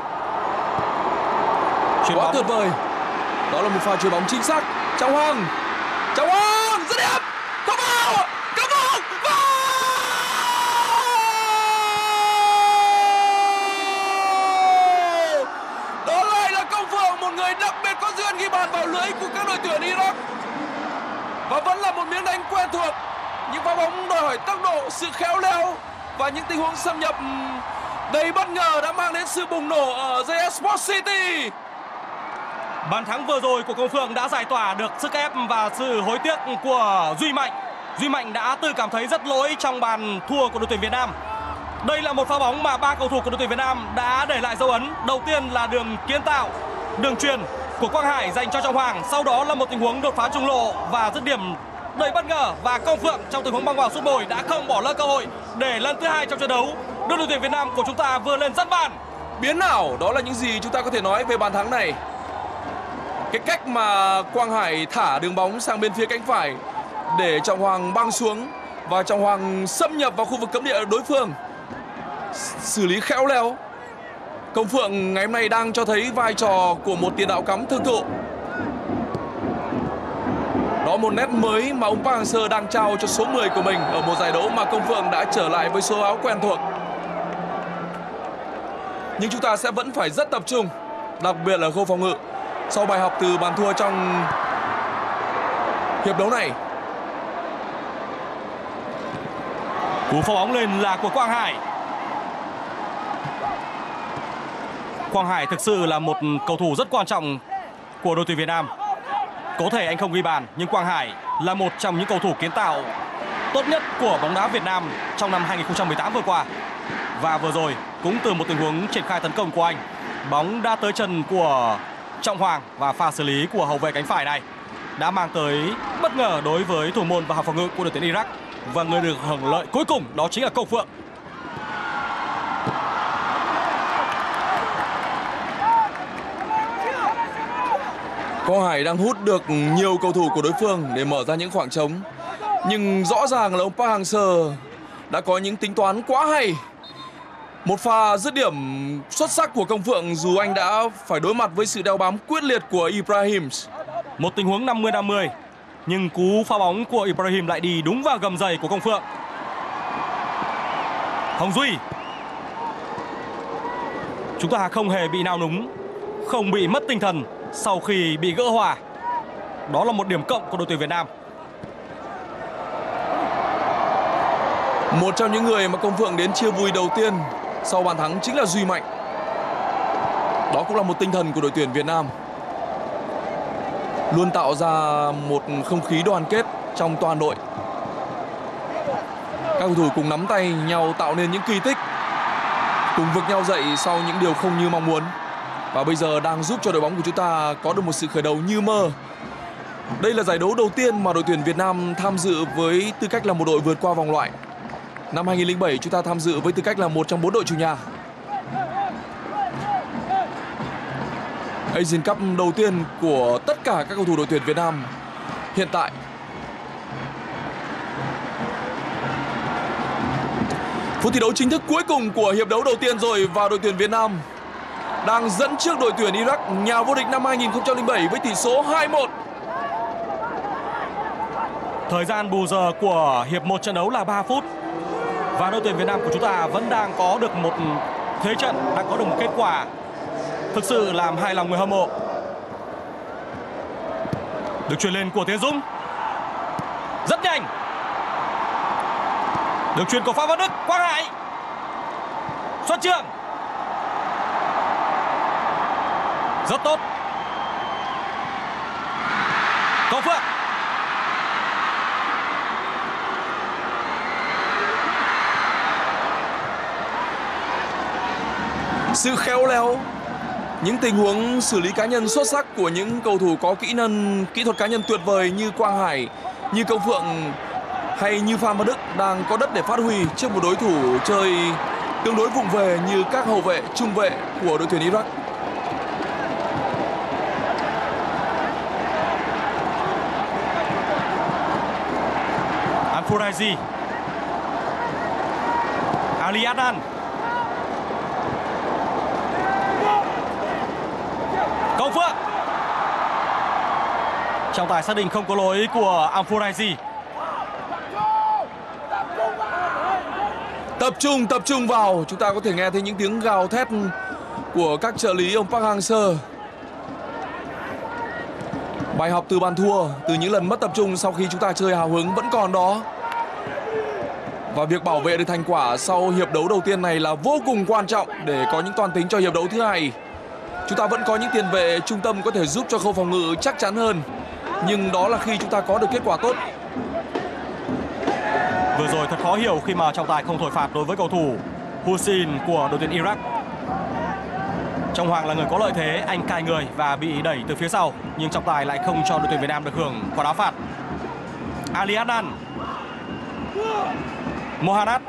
Quá bóng tuyệt vời. Đó là một pha chuyền bóng chính xác. Trọng Hoàng, Trọng Hoàng rất đẹp. Có vào, có vào, vào. Đó lại là Công Phượng, một người đặc biệt có duyên ghi bàn vào lưới của các đội tuyển Iraq. Và vẫn là một miếng đánh quen thuộc. Những pha bóng đòi hỏi tốc độ, sự khéo léo và những tình huống xâm nhập đầy bất ngờ đã mang đến sự bùng nổ ở gi ét Sport City. Bàn thắng vừa rồi của Công Phượng đã giải tỏa được sức ép và sự hối tiếc của Duy Mạnh. Duy Mạnh đã tự cảm thấy rất lỗi trong bàn thua của đội tuyển Việt Nam. Đây là một pha bóng mà ba cầu thủ của đội tuyển Việt Nam đã để lại dấu ấn. Đầu tiên là đường kiến tạo, đường truyền của Quang Hải dành cho Trọng Hoàng. Sau đó là một tình huống đột phá trung lộ và dứt điểm đầy bất ngờ. Và Công Phượng trong tình huống băng vào sút bồi đã không bỏ lỡ cơ hội để lần thứ hai trong trận đấu đưa đội tuyển Việt Nam của chúng ta vươn lên dẫn bàn. Biến ảo, đó là những gì chúng ta có thể nói về bàn thắng này. Cái cách mà Quang Hải thả đường bóng sang bên phía cánh phải để Trọng Hoàng băng xuống và Trọng Hoàng xâm nhập vào khu vực cấm địa đối phương, xử lý khéo léo. Công Phượng ngày hôm nay đang cho thấy vai trò của một tiền đạo cắm thương thụ. Đó một nét mới mà ông Park Hang-seo đang trao cho số mười của mình ở một giải đấu mà Công Phượng đã trở lại với số áo quen thuộc. Nhưng chúng ta sẽ vẫn phải rất tập trung, đặc biệt là khâu phòng ngự, sau bài học từ bàn thua trong hiệp đấu này. Cú phá bóng lên là của Quang Hải. Quang Hải thực sự là một cầu thủ rất quan trọng của đội tuyển Việt Nam. Có thể anh không ghi bàn, nhưng Quang Hải là một trong những cầu thủ kiến tạo tốt nhất của bóng đá Việt Nam trong năm hai nghìn không trăm mười tám vừa qua. Và vừa rồi cũng từ một tình huống triển khai tấn công của anh, bóng đã tới chân của Trọng Hoàng và pha xử lý của hậu vệ cánh phải này đã mang tới bất ngờ đối với thủ môn và hàng phòng ngự của đội tuyển Iraq. Và người được hưởng lợi cuối cùng đó chính là Công Phượng. Quang Hải đang hút được nhiều cầu thủ của đối phương để mở ra những khoảng trống. Nhưng rõ ràng là ông Park Hang-seo đã có những tính toán quá hay. Một pha dứt điểm xuất sắc của Công Phượng dù anh đã phải đối mặt với sự đeo bám quyết liệt của Ibrahim. Một tình huống năm mươi năm mươi, nhưng cú pha bóng của Ibrahim lại đi đúng vào gầm giày của Công Phượng. Hồng Duy, chúng ta không hề bị nao núng, không bị mất tinh thần sau khi bị gỡ hòa. Đó là một điểm cộng của đội tuyển Việt Nam. Một trong những người mà Công Phượng đến chia vui đầu tiên sau bàn thắng chính là Duy Mạnh. Đó cũng là một tinh thần của đội tuyển Việt Nam, luôn tạo ra một không khí đoàn kết trong toàn đội. Các cầu thủ cùng nắm tay nhau tạo nên những kỳ tích. cùng vực nhau dậy sau những điều không như mong muốn. Và bây giờ đang giúp cho đội bóng của chúng ta có được một sự khởi đầu như mơ. Đây là giải đấu đầu tiên mà đội tuyển Việt Nam tham dự với tư cách là một đội vượt qua vòng loại. Năm hai nghìn không trăm lẻ bảy chúng ta tham dự với tư cách là một trong bốn đội chủ nhà. Asian Cup đầu tiên của tất cả các cầu thủ đội tuyển Việt Nam hiện tại. Phút thi đấu chính thức cuối cùng của hiệp đấu đầu tiên rồi, và đội tuyển Việt Nam đang dẫn trước đội tuyển Iraq, nhà vô địch năm hai nghìn không trăm lẻ bảy với tỷ số hai một. Thời gian bù giờ của hiệp một trận đấu là ba phút. Và đội tuyển Việt Nam của chúng ta vẫn đang có được một thế trận, đang có được một kết quả thực sự làm hài lòng người hâm mộ. Được chuyền lên của Tiến Dũng. Rất nhanh. Được chuyền của Phạm Văn Đức. Quang Hải. Xuân Trường. Rất tốt. Công Phượng. Sự khéo léo, những tình huống xử lý cá nhân xuất sắc của những cầu thủ có kỹ năng, kỹ thuật cá nhân tuyệt vời như Quang Hải, như Công Phượng hay như Phạm Văn Đức đang có đất để phát huy trước một đối thủ chơi tương đối vụng về như các hậu vệ, trung vệ của đội tuyển Iraq. Al-Furaisi. Ali Adnan. Công Phượng. Trọng tài xác định không có lỗi của Al-Furaisi. Tập trung, tập trung vào. Chúng ta có thể nghe thấy những tiếng gào thét của các trợ lý ông Park Hang-seo. Bài học từ bàn thua, từ những lần mất tập trung sau khi chúng ta chơi hào hứng vẫn còn đó. Và việc bảo vệ được thành quả sau hiệp đấu đầu tiên này là vô cùng quan trọng để có những toan tính cho hiệp đấu thứ hai. Chúng ta vẫn có những tiền vệ trung tâm có thể giúp cho khâu phòng ngự chắc chắn hơn, nhưng đó là khi chúng ta có được kết quả tốt. Vừa rồi thật khó hiểu khi mà trọng tài không thổi phạt đối với cầu thủ Hussein của đội tuyển Iraq. Trong Hoàng là người có lợi thế, anh cài người và bị đẩy từ phía sau, nhưng trọng tài lại không cho đội tuyển Việt Nam được hưởng quả đá phạt. Ali Adnan. Mohanad.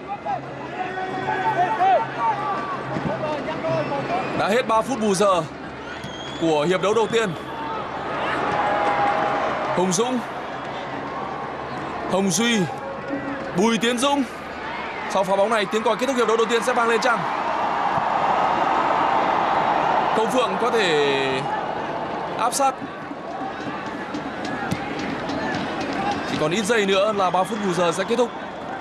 Đã hết ba phút bù giờ của hiệp đấu đầu tiên. Hùng Dũng, Hồng Duy, Bùi Tiến Dũng. Sau pha bóng này, tiếng còi kết thúc hiệp đấu đầu tiên sẽ vang lên chăng? Công Phượng có thể áp sát. Chỉ còn ít giây nữa là ba phút bù giờ sẽ kết thúc.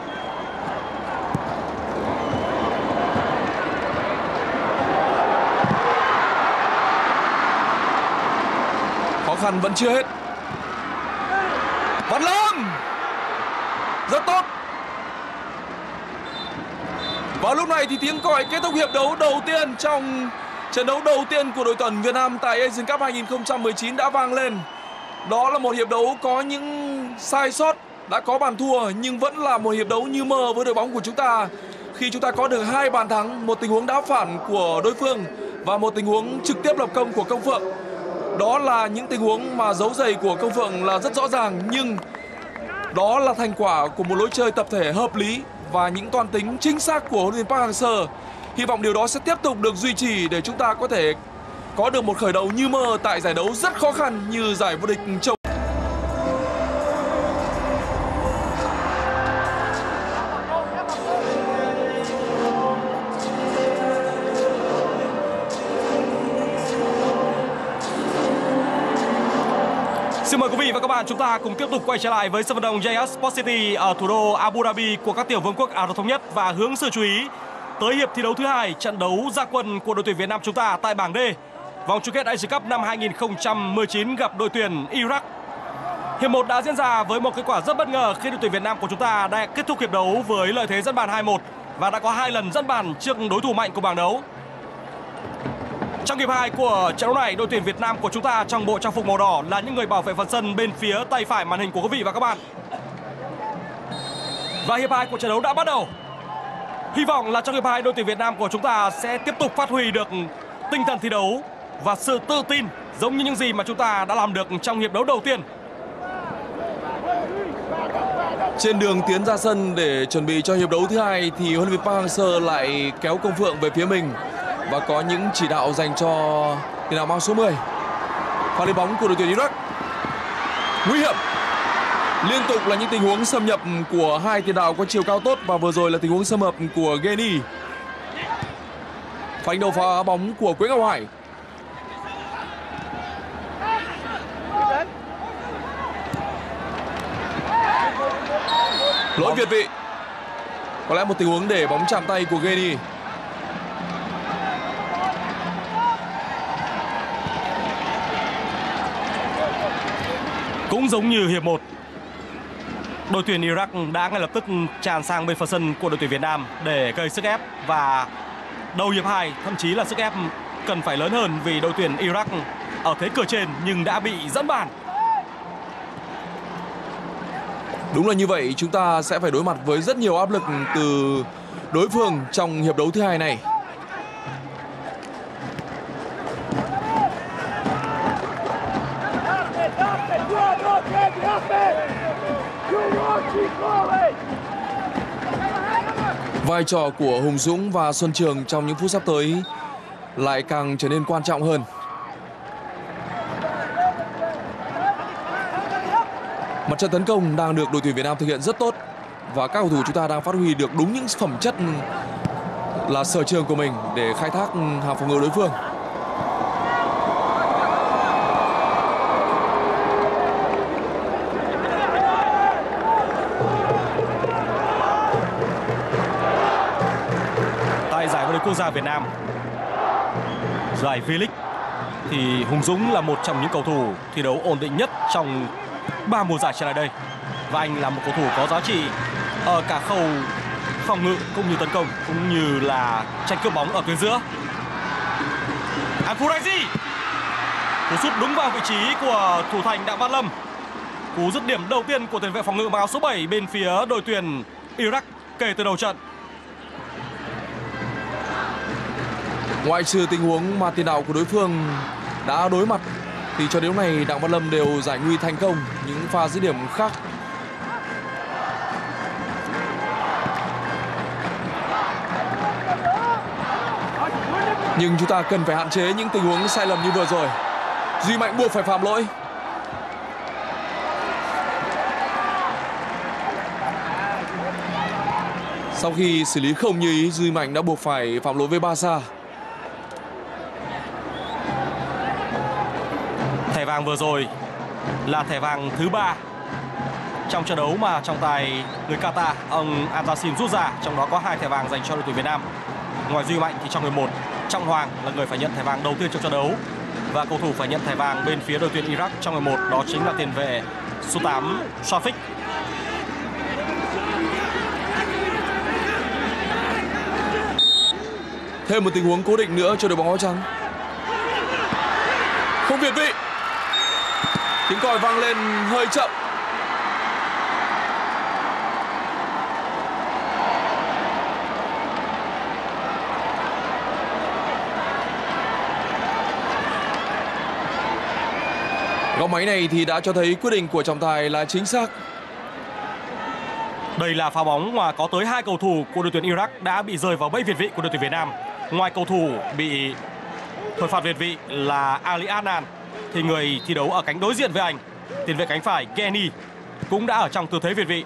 Khó khăn vẫn chưa hết. Văn Lâm rất tốt. Và lúc này thì tiếng còi kết thúc hiệp đấu đầu tiên trong trận đấu đầu tiên của đội tuyển Việt Nam tại Asian Cup hai nghìn không trăm mười chín đã vang lên. Đó là một hiệp đấu có những sai sót, đã có bàn thua, nhưng vẫn là một hiệp đấu như mơ với đội bóng của chúng ta khi chúng ta có được hai bàn thắng, một tình huống đá phản của đối phương và một tình huống trực tiếp lập công của Công Phượng. Đó là những tình huống mà dấu giày của Công Phượng là rất rõ ràng, nhưng đó là thành quả của một lối chơi tập thể hợp lý và những toan tính chính xác của huấn luyện viên Park Hang-seo. Hy vọng điều đó sẽ tiếp tục được duy trì để chúng ta có thể có được một khởi đầu như mơ tại giải đấu rất khó khăn như giải vô địch châu. Xin mời quý vị và các bạn, chúng ta cùng tiếp tục quay trở lại với sân vận động Jayas Sport City ở thủ đô Abu Dhabi của các tiểu vương quốc Ả Rập Thống Nhất và hướng sự chú ý tới hiệp thi đấu thứ hai, trận đấu ra quân của đội tuyển Việt Nam chúng ta tại bảng D, vòng chung kết Asian Cup năm hai nghìn không trăm mười chín gặp đội tuyển Iraq. Hiệp một đã diễn ra với một kết quả rất bất ngờ khi đội tuyển Việt Nam của chúng ta đã kết thúc hiệp đấu với lợi thế dẫn bàn hai một và đã có hai lần dẫn bàn trước đối thủ mạnh của bảng đấu. Trong hiệp hai của trận đấu này, đội tuyển Việt Nam của chúng ta trong bộ trang phục màu đỏ là những người bảo vệ phần sân bên phía tay phải màn hình của quý vị và các bạn. Và hiệp hai của trận đấu đã bắt đầu. Hy vọng là trong hiệp hai đội tuyển Việt Nam của chúng ta sẽ tiếp tục phát huy được tinh thần thi đấu và sự tự tin giống như những gì mà chúng ta đã làm được trong hiệp đấu đầu tiên. Trên đường tiến ra sân để chuẩn bị cho hiệp đấu thứ hai thì huấn luyện viên Park Hang-seo lại kéo Công Phượng về phía mình và có những chỉ đạo dành cho tiền đạo mang số mười. Pha đi bóng của đội tuyển Iraq nguy hiểm. Liên tục là những tình huống xâm nhập của hai tiền đạo có chiều cao tốt và vừa rồi là tình huống xâm nhập của Geny. Phanh đầu phá bóng của Quế Ngọc Hải. Lỗi việt vị. Có lẽ một tình huống để bóng chạm tay của Geny. Cũng giống như hiệp một, đội tuyển Iraq đã ngay lập tức tràn sang bên phần sân của đội tuyển Việt Nam để gây sức ép, và đầu hiệp hai thậm chí là sức ép cần phải lớn hơn vì đội tuyển Iraq ở thế cửa trên nhưng đã bị dẫn bàn. Đúng là như vậy, chúng ta sẽ phải đối mặt với rất nhiều áp lực từ đối phương trong hiệp đấu thứ hai này. Vai trò của Hùng Dũng và Xuân Trường trong những phút sắp tới lại càng trở nên quan trọng hơn. Mặt trận tấn công đang được đội tuyển Việt Nam thực hiện rất tốt và các cầu thủ chúng ta đang phát huy được đúng những phẩm chất là sở trường của mình để khai thác hàng phòng ngự đối phương. Tại giải vô địch quốc gia Việt Nam, giải V-League, thì Hùng Dũng là một trong những cầu thủ thi đấu ổn định nhất trong ba mùa giải trở lại đây, và anh là một cầu thủ có giá trị ở cả khâu phòng ngự cũng như tấn công, cũng như là tranh cướp bóng ở tuyến giữa. Anfuraji, cú sút đúng vào vị trí của thủ thành Đặng Văn Lâm. Cú dứt điểm đầu tiên của tiền vệ phòng ngự mặc áo số bảy bên phía đội tuyển Iraq kể từ đầu trận. Ngoại trừ tình huống mà tiền đạo của đối phương đã đối mặt thì cho đến lúc này Đặng Văn Lâm đều giải nguy thành công những pha dứt điểm khác. Nhưng chúng ta cần phải hạn chế những tình huống sai lầm như vừa rồi. Duy Mạnh buộc phải phạm lỗi. Sau khi xử lý không như ý, Duy Mạnh đã buộc phải phạm lỗi với Barca. Thẻ vàng vừa rồi là thẻ vàng thứ ba trong trận đấu mà trọng tài người Qatar ông Al-Jassim rút ra, trong đó có hai thẻ vàng dành cho đội tuyển Việt Nam. Ngoài Duy Mạnh thì trong hiệp một, Trọng Hoàng là người phải nhận thẻ vàng đầu tiên trong trận đấu, và cầu thủ phải nhận thẻ vàng bên phía đội tuyển Iraq trong hiệp một đó chính là tiền vệ số tám Shafik. Thêm một tình huống cố định nữa cho đội bóng áo trắng. Không việt vị. Tiếng còi vang lên hơi chậm. Góc máy này thì đã cho thấy quyết định của trọng tài là chính xác. Đây là pha bóng mà có tới hai cầu thủ của đội tuyển Iraq đã bị rơi vào bẫy việt vị của đội tuyển Việt Nam. Ngoài cầu thủ bị thổi phạt việt vị là Ali Adnan, thì người thi đấu ở cánh đối diện với anh, tiền vệ cánh phải Geny, cũng đã ở trong tư thế việt vị.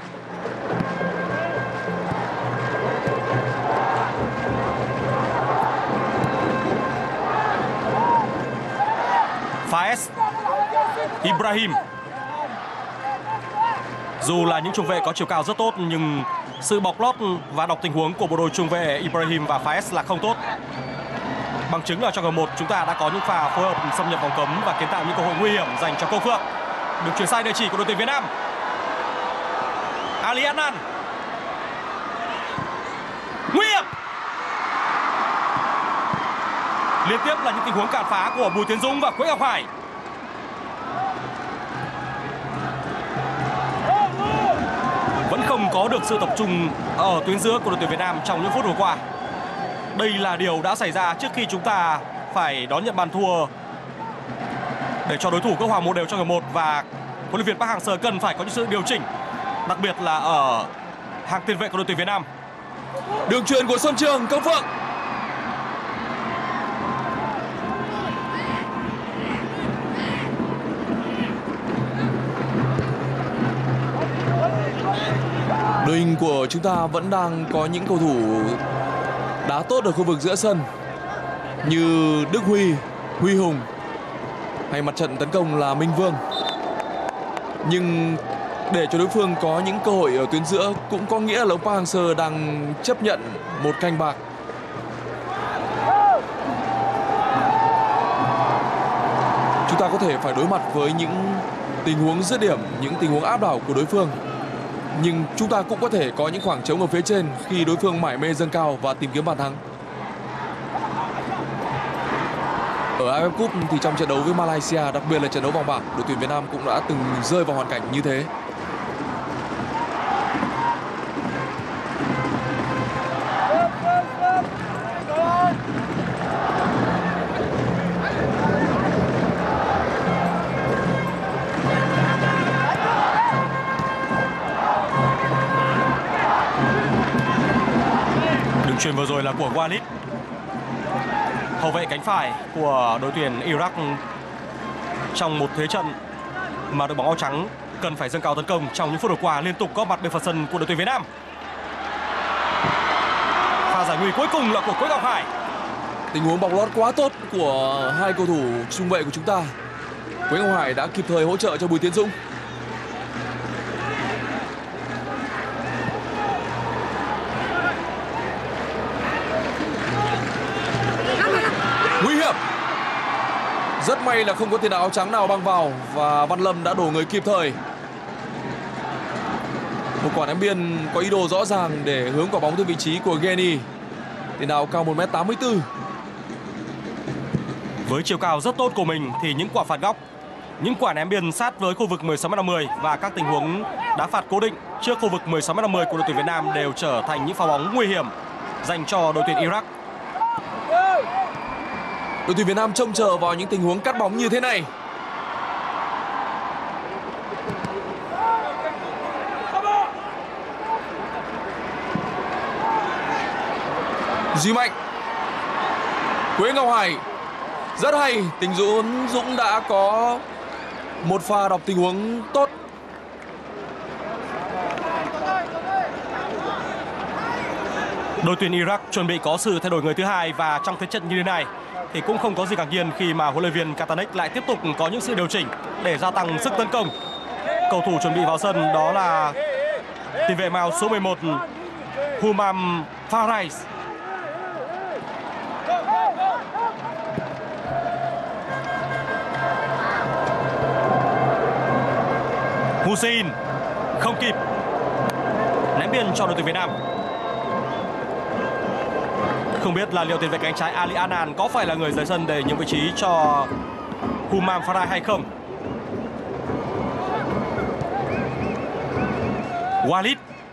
Faes, Ibrahim. Dù là những trung vệ có chiều cao rất tốt nhưng sự bọc lót và đọc tình huống của bộ đôi trung vệ Ibrahim và Faes là không tốt. Bằng chứng là trong hiệp một chúng ta đã có những pha phối hợp xâm nhập vòng cấm và kiến tạo những cơ hội nguy hiểm dành cho Công Phượng. Được chuyển sai địa chỉ của đội tuyển Việt Nam. Ali Adnan. Nguy hiểm. Liên tiếp là những tình huống cản phá của Bùi Tiến Dũng và Quế Ngọc Hải. Vẫn không có được sự tập trung ở tuyến giữa của đội tuyển Việt Nam trong những phút vừa qua. Đây là điều đã xảy ra trước khi chúng ta phải đón nhận bàn thua để cho đối thủ có hòa một đều trong hiệp một, và huấn luyện viên Park Hang-seo cần phải có những sự điều chỉnh, đặc biệt là ở hàng tiền vệ của đội tuyển Việt Nam. Đường chuyền của Xuân Trường, Công Phượng. Đội hình của chúng ta vẫn đang có những cầu thủ đá tốt ở khu vực giữa sân như Đức Huy, Huy Hùng, hay mặt trận tấn công là Minh Vương. Nhưng để cho đối phương có những cơ hội ở tuyến giữa cũng có nghĩa là ông Park Hang-seo đang chấp nhận một canh bạc. Chúng ta có thể phải đối mặt với những tình huống dứt điểm, những tình huống áp đảo của đối phương. Nhưng chúng ta cũng có thể có những khoảng trống ở phía trên khi đối phương mải mê dâng cao và tìm kiếm bàn thắng. Ở a ép ép Cup thì trong trận đấu với Malaysia, đặc biệt là trận đấu vòng bảng, đội tuyển Việt Nam cũng đã từng rơi vào hoàn cảnh như thế. Đường chuyền vừa rồi là của Walid, hậu vệ cánh phải của đội tuyển Iraq, trong một thế trận mà đội bóng áo trắng cần phải dâng cao tấn công trong những phút vừa qua, liên tục có mặt bên phần sân của đội tuyển Việt Nam. Pha giải nguy cuối cùng là của Quế Ngọc Hải. Tình huống bóng lót quá tốt của hai cầu thủ trung vệ của chúng ta. Quế Ngọc Hải đã kịp thời hỗ trợ cho Bùi Tiến Dũng. Nguy hiểm. Rất may là không có tiền đạo áo trắng nào băng vào và Văn Lâm đã đổ người kịp thời. Một quả ném biên có ý đồ rõ ràng để hướng quả bóng tới vị trí của Geni, tiền đạo cao một mét tám mươi tư. Với chiều cao rất tốt của mình thì những quả phạt góc, những quả ném biên sát với khu vực mười sáu mét năm mươi và các tình huống đá phạt cố định trước khu vực mười sáu mét năm mươi của đội tuyển Việt Nam đều trở thành những pha bóng nguy hiểm dành cho đội tuyển Iraq. Đội tuyển Việt Nam trông chờ vào những tình huống cắt bóng như thế này. Duy Mạnh, Quế Ngọc Hải, rất hay. Tình Dũng Dũng đã có một pha đọc tình huống tốt. Đội tuyển Iraq chuẩn bị có sự thay đổi người thứ hai, và trong thế trận như thế này thì cũng không có gì ngạc nhiên khi mà huấn luyện viên Katanec lại tiếp tục có những sự điều chỉnh để gia tăng sức tấn công. Cầu thủ chuẩn bị vào sân đó là tiền vệ màu số mười một Humam Farais. Hussein không kịp, ném biên cho đội tuyển Việt Nam. Không biết là liệu tiền vệ cánh trái Ali Anan có phải là người rời sân để nhường vị trí cho Humam Farai hay không. Walid,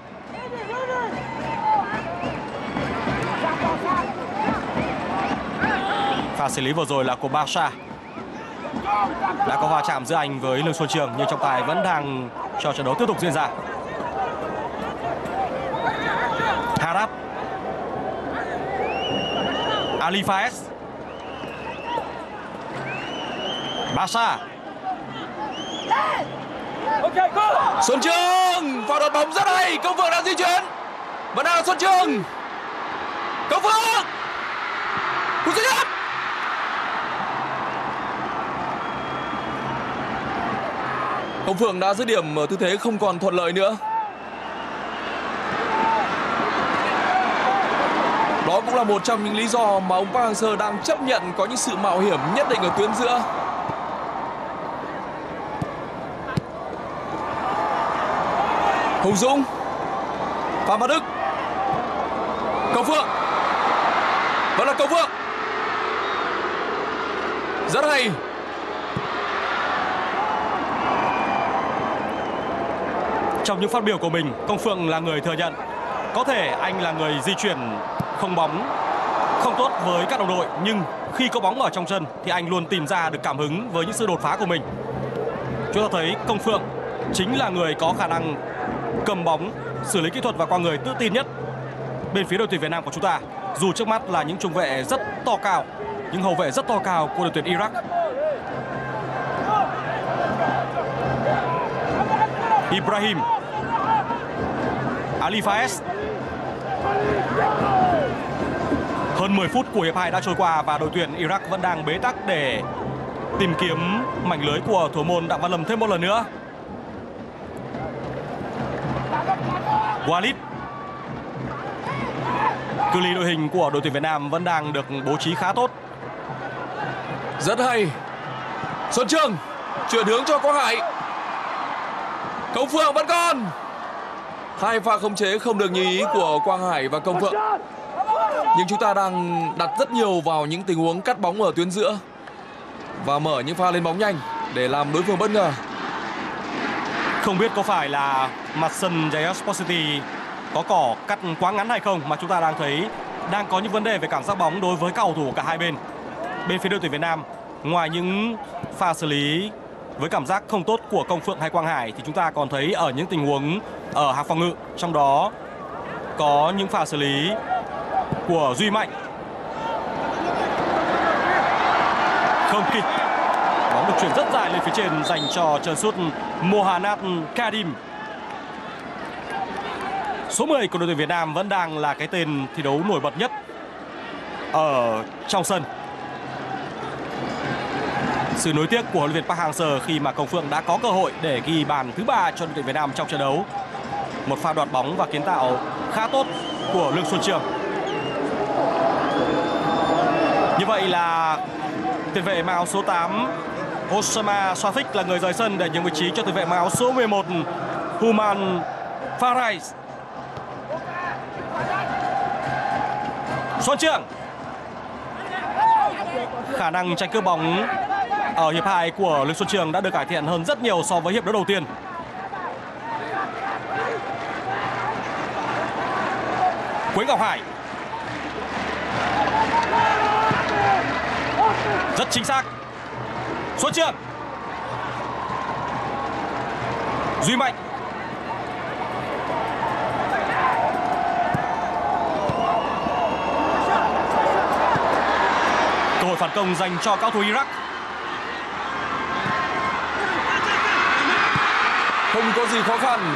pha xử lý vừa rồi là của Basha. Đã có va chạm giữa anh với Lương Xuân Trường, nhưng trọng tài vẫn đang cho trận đấu tiếp tục diễn ra. Harap, Ali Faez, Basha, Xuân Trường, pha đoạt bóng rất hay. Công Phượng đã di chuyển, vẫn đang là Xuân Trường. Công Phượng, cú dứt điểm. Công Phượng đã dứt điểm ở tư thế không còn thuận lợi nữa. Đó cũng là một trong những lý do mà ông Park Hang-seo đang chấp nhận có những sự mạo hiểm nhất định ở tuyến giữa. Hùng Dũng, Phạm Văn Đức, Công Phượng, vẫn là Công Phượng, rất hay. Trong những phát biểu của mình, Công Phượng là người thừa nhận có thể anh là người di chuyển không bóng không tốt với các đồng đội, nhưng khi có bóng ở trong chân thì anh luôn tìm ra được cảm hứng với những sự đột phá của mình. Chúng ta thấy Công Phượng chính là người có khả năng cầm bóng, xử lý kỹ thuật và qua người tự tin nhất bên phía đội tuyển Việt Nam của chúng ta. Dù trước mắt là những trung vệ rất to cao, những hậu vệ rất to cao của đội tuyển Iraq. Ibrahim, Ali Faez. Hơn mười phút của hiệp hai đã trôi qua và đội tuyển Iraq vẫn đang bế tắc để tìm kiếm mảnh lưới của thủ môn Đặng Văn Lâm thêm một lần nữa. Walid. Cự ly đội hình của đội tuyển Việt Nam vẫn đang được bố trí khá tốt. Rất hay. Xuân Trường chuyển hướng cho Quang Hải. Công Phượng vẫn còn. Hai pha khống chế không được như ý của Quang Hải và Công Phượng. Nhưng chúng ta đang đặt rất nhiều vào những tình huống cắt bóng ở tuyến giữa và mở những pha lên bóng nhanh để làm đối phương bất ngờ. Không biết có phải là mặt sân Jaya Sport City có cỏ cắt quá ngắn hay không mà chúng ta đang thấy đang có những vấn đề về cảm giác bóng đối với cầu thủ cả hai bên. Bên phía đội tuyển Việt Nam, ngoài những pha xử lý với cảm giác không tốt của Công Phượng hay Quang Hải thì chúng ta còn thấy ở những tình huống ở hàng phòng ngự, trong đó có những pha xử lý của Duy Mạnh. Không kịp, bóng được chuyển rất dài lên phía trên dành cho chân sút Mohanad Kadim. Số mười của đội tuyển Việt Nam vẫn đang là cái tên thi đấu nổi bật nhất ở trong sân. Sự nối tiếc của huấn luyện viên Park Hang-seo khi mà Công Phượng đã có cơ hội để ghi bàn thứ ba cho đội tuyển Việt Nam trong trận đấu. Một pha đoạt bóng và kiến tạo khá tốt của Lương Xuân Trường. Như vậy là tiền vệ mang áo số tám Osama Safik là người rời sân để nhường vị trí cho tiền vệ mang áo số mười một Human Farais. Xuân Trường. Khả năng tranh cướp bóng ở hiệp hai của Lương Xuân Trường đã được cải thiện hơn rất nhiều so với hiệp đấu đầu tiên. Quế Ngọc Hải. Rất chính xác. Xuân Trường. Duy Mạnh. Cơ hội phản công dành cho cao thủ Iraq. Không có gì khó khăn.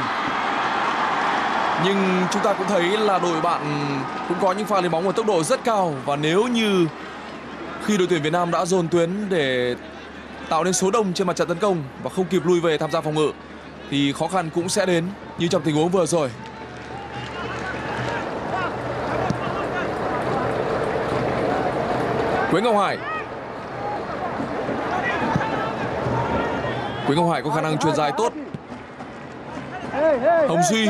Nhưng chúng ta cũng thấy là đội bạn cũng có những pha lên bóng ở tốc độ rất cao. Và nếu như khi đội tuyển Việt Nam đã dồn tuyến để tạo nên số đông trên mặt trận tấn công và không kịp lui về tham gia phòng ngự thì khó khăn cũng sẽ đến như trong tình huống vừa rồi. Quế Ngọc Hải. Quế Ngọc Hải có khả năng chuyền dài tốt. Hồng Duy.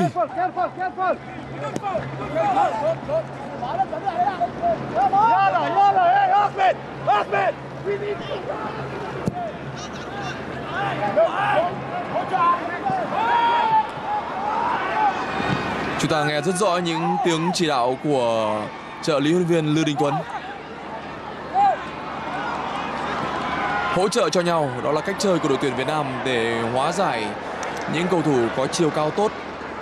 Chúng ta nghe rất rõ những tiếng chỉ đạo của trợ lý huấn luyện viên Lưu Đình Tuấn. Hỗ trợ cho nhau, đó là cách chơi của đội tuyển Việt Nam để hóa giải những cầu thủ có chiều cao tốt.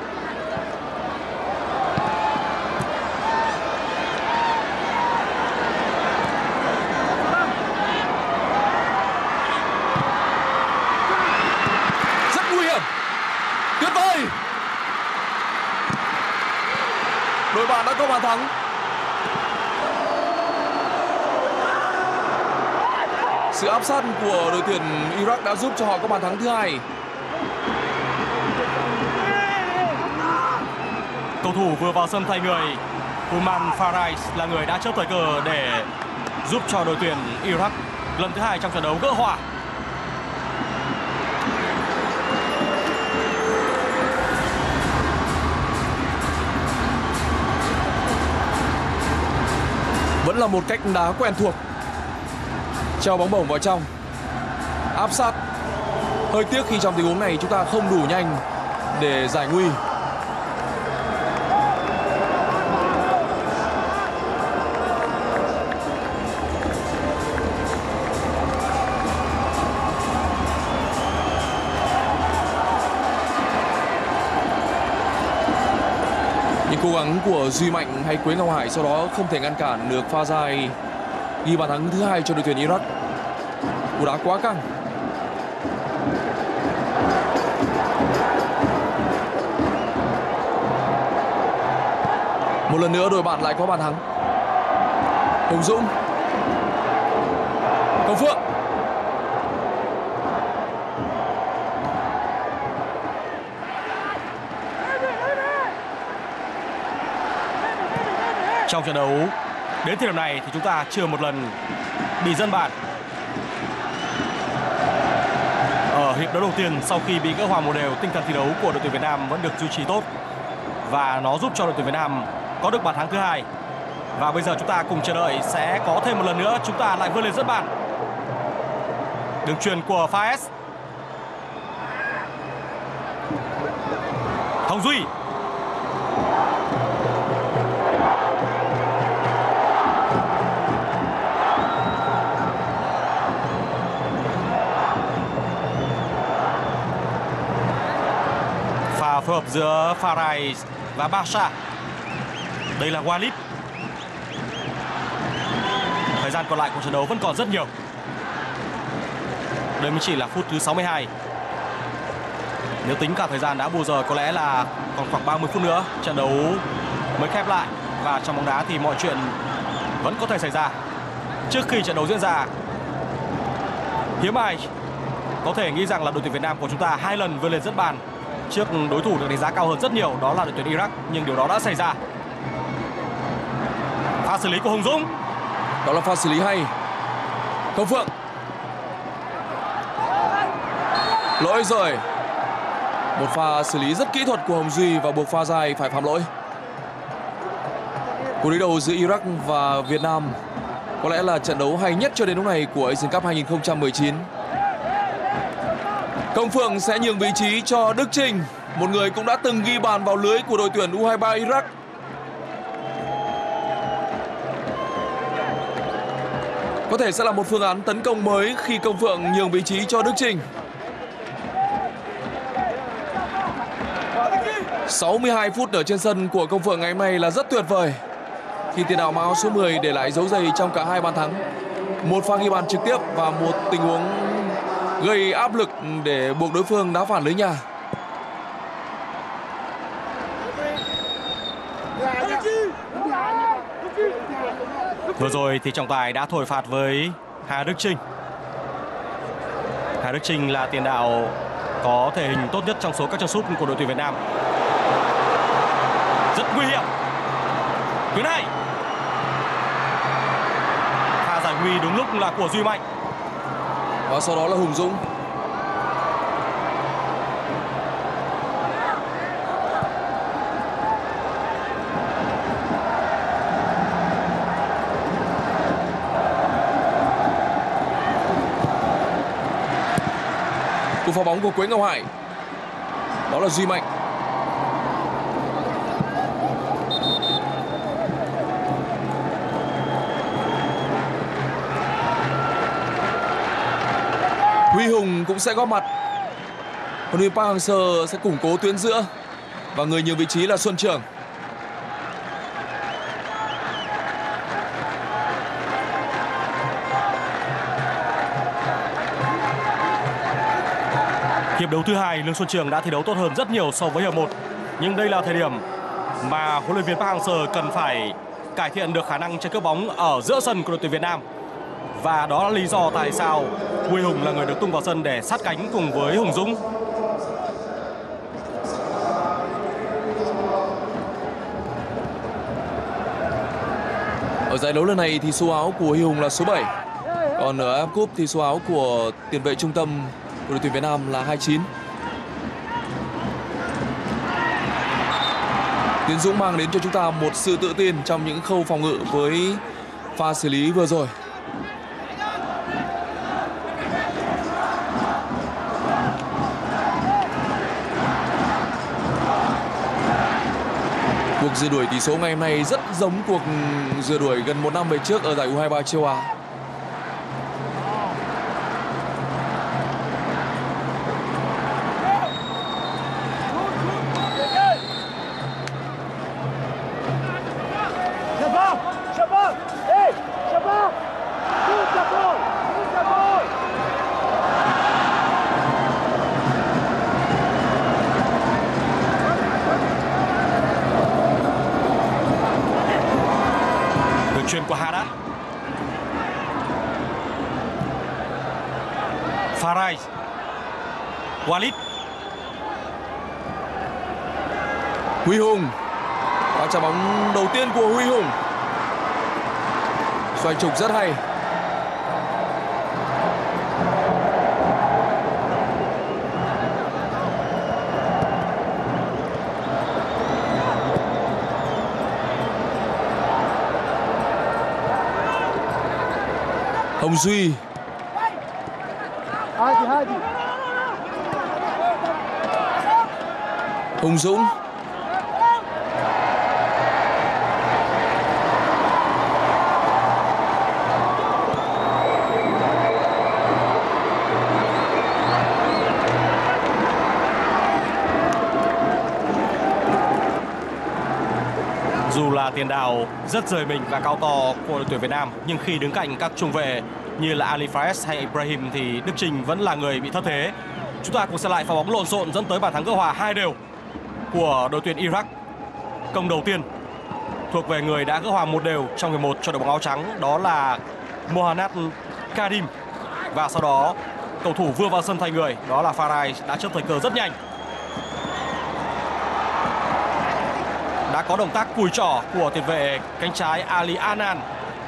Rất nguy hiểm. Tuyệt vời. Đội bạn đã có bàn thắng. Sự áp sát của đội tuyển Iraq đã giúp cho họ có bàn thắng thứ hai. Cầu thủ vừa vào sân thay người Human Farais là người đã chớp thời cơ để giúp cho đội tuyển Iraq lần thứ hai trong trận đấu gỡ hòa. Vẫn là một cách đá quen thuộc. Treo bóng bổng vào trong, áp sát. Hơi tiếc khi trong tình huống này chúng ta không đủ nhanh để giải nguy. Những cố gắng của Duy Mạnh hay Quế Ngọc Hải sau đó không thể ngăn cản được pha dài ghi bàn thắng thứ hai cho đội tuyển Iraq. Cú đá quá căng. Một lần nữa đội bạn lại có bàn thắng. Hùng Dũng, Công Phượng. Trong trận đấu đến thời điểm này thì chúng ta chưa một lần bị dẫn bàn. Ở hiệp đấu đầu tiên sau khi bị gỡ hòa một đều, tinh thần thi đấu của đội tuyển Việt Nam vẫn được duy trì tốt và nó giúp cho đội tuyển Việt Nam có được bàn thắng thứ hai. Và bây giờ chúng ta cùng chờ đợi sẽ có thêm một lần nữa chúng ta lại vươn lên dẫn bàn. Đường chuyền của Faes. Hồng Duy. Pha phối hợp giữa Farai và Basha. Đây là Walid. Thời gian còn lại của trận đấu vẫn còn rất nhiều. Đây mới chỉ là phút thứ sáu mươi hai. Nếu tính cả thời gian đã bù giờ có lẽ là còn khoảng ba mươi phút nữa trận đấu mới khép lại. Và trong bóng đá thì mọi chuyện vẫn có thể xảy ra. Trước khi trận đấu diễn ra, hiếm ai có thể nghĩ rằng là đội tuyển Việt Nam của chúng ta hai lần vươn lên dẫn bàn trước đối thủ được đánh giá cao hơn rất nhiều, đó là đội tuyển Iraq, nhưng điều đó đã xảy ra. Pha xử lý của Hùng Dũng. Đó là pha xử lý hay. Công Phượng. Lỗi rồi. Một pha xử lý rất kỹ thuật của Hồng Duy và buộc pha dài phải phạm lỗi. Cuộc đối đầu giữa Iraq và Việt Nam có lẽ là trận đấu hay nhất cho đến lúc này của Asian Cup hai không một chín. Công Phượng sẽ nhường vị trí cho Đức Trình, một người cũng đã từng ghi bàn vào lưới của đội tuyển U hai ba Iraq. Có thể sẽ là một phương án tấn công mới khi Công Phượng nhường vị trí cho Đức Trình. sáu mươi hai phút ở trên sân của Công Phượng ngày hôm nay là rất tuyệt vời, khi tiền đạo mặc áo số mười để lại dấu giày trong cả hai bàn thắng. Một pha ghi bàn trực tiếp và một tình huống gây áp lực để buộc đối phương đá phản lưới nhà. Vừa rồi thì trọng tài đã thổi phạt với Hà Đức Chinh. Hà Đức Chinh là tiền đạo có thể hình tốt nhất trong số các chân sút của đội tuyển Việt Nam. Rất nguy hiểm. Tuyến này. Pha giải nguy đúng lúc là của Duy Mạnh. Và sau đó là Hùng Dũng. Cú phá bóng của Quế Ngọc Hải. Đó là Duy Mạnh. Huy Hùng cũng sẽ góp mặt. Huấn luyện Park Hang-seo sẽ củng cố tuyến giữa và người nhường vị trí là Xuân Trường. Hiệp đấu thứ hai, Lương Xuân Trường đã thi đấu tốt hơn rất nhiều so với hiệp một. Nhưng đây là thời điểm mà huấn luyện viên Park Hang-seo cần phải cải thiện được khả năng chơi cướp bóng ở giữa sân của đội tuyển Việt Nam. Và đó là lý do tại sao Huy Hùng là người được tung vào sân để sát cánh cùng với Hùng Dũng. Ở giải đấu lần này thì số áo của Huy Hùng là số bảy. Còn ở a ép ép Cup thì số áo của tiền vệ trung tâm của đội tuyển Việt Nam là hai mươi chín. Tiến Dũng mang đến cho chúng ta một sự tự tin trong những khâu phòng ngự với pha xử lý vừa rồi. Cuộc rượt đuổi tỷ số ngày hôm nay rất giống cuộc rượt đuổi gần một năm về trước ở giải U hai mươi ba châu Á. Chuyền của Haddad. Farai. Walid. Huy Hùng. Và trái bóng đầu tiên của Huy Hùng. Xoay trục rất hay. Hồng Duy. Hùng Dũng. Dù là tiền đạo rất rời mình và cao to của đội tuyển Việt Nam, nhưng khi đứng cạnh các trung vệ như là Ali Faes hay Ibrahim thì Đức Chinh vẫn là người bị thất thế. Chúng ta cùng xem lại pha bóng lộn xộn dẫn tới bàn thắng gỡ hòa hai đều của đội tuyển Iraq. Công đầu tiên thuộc về người đã gỡ hòa một đều trong hiệp một cho đội bóng áo trắng, đó là Mohanad Kadim. Và sau đó cầu thủ vừa vào sân thay người, đó là Farai đã chớp thời cơ rất nhanh. Đã có động tác cùi trỏ của tiền vệ cánh trái Ali Anan.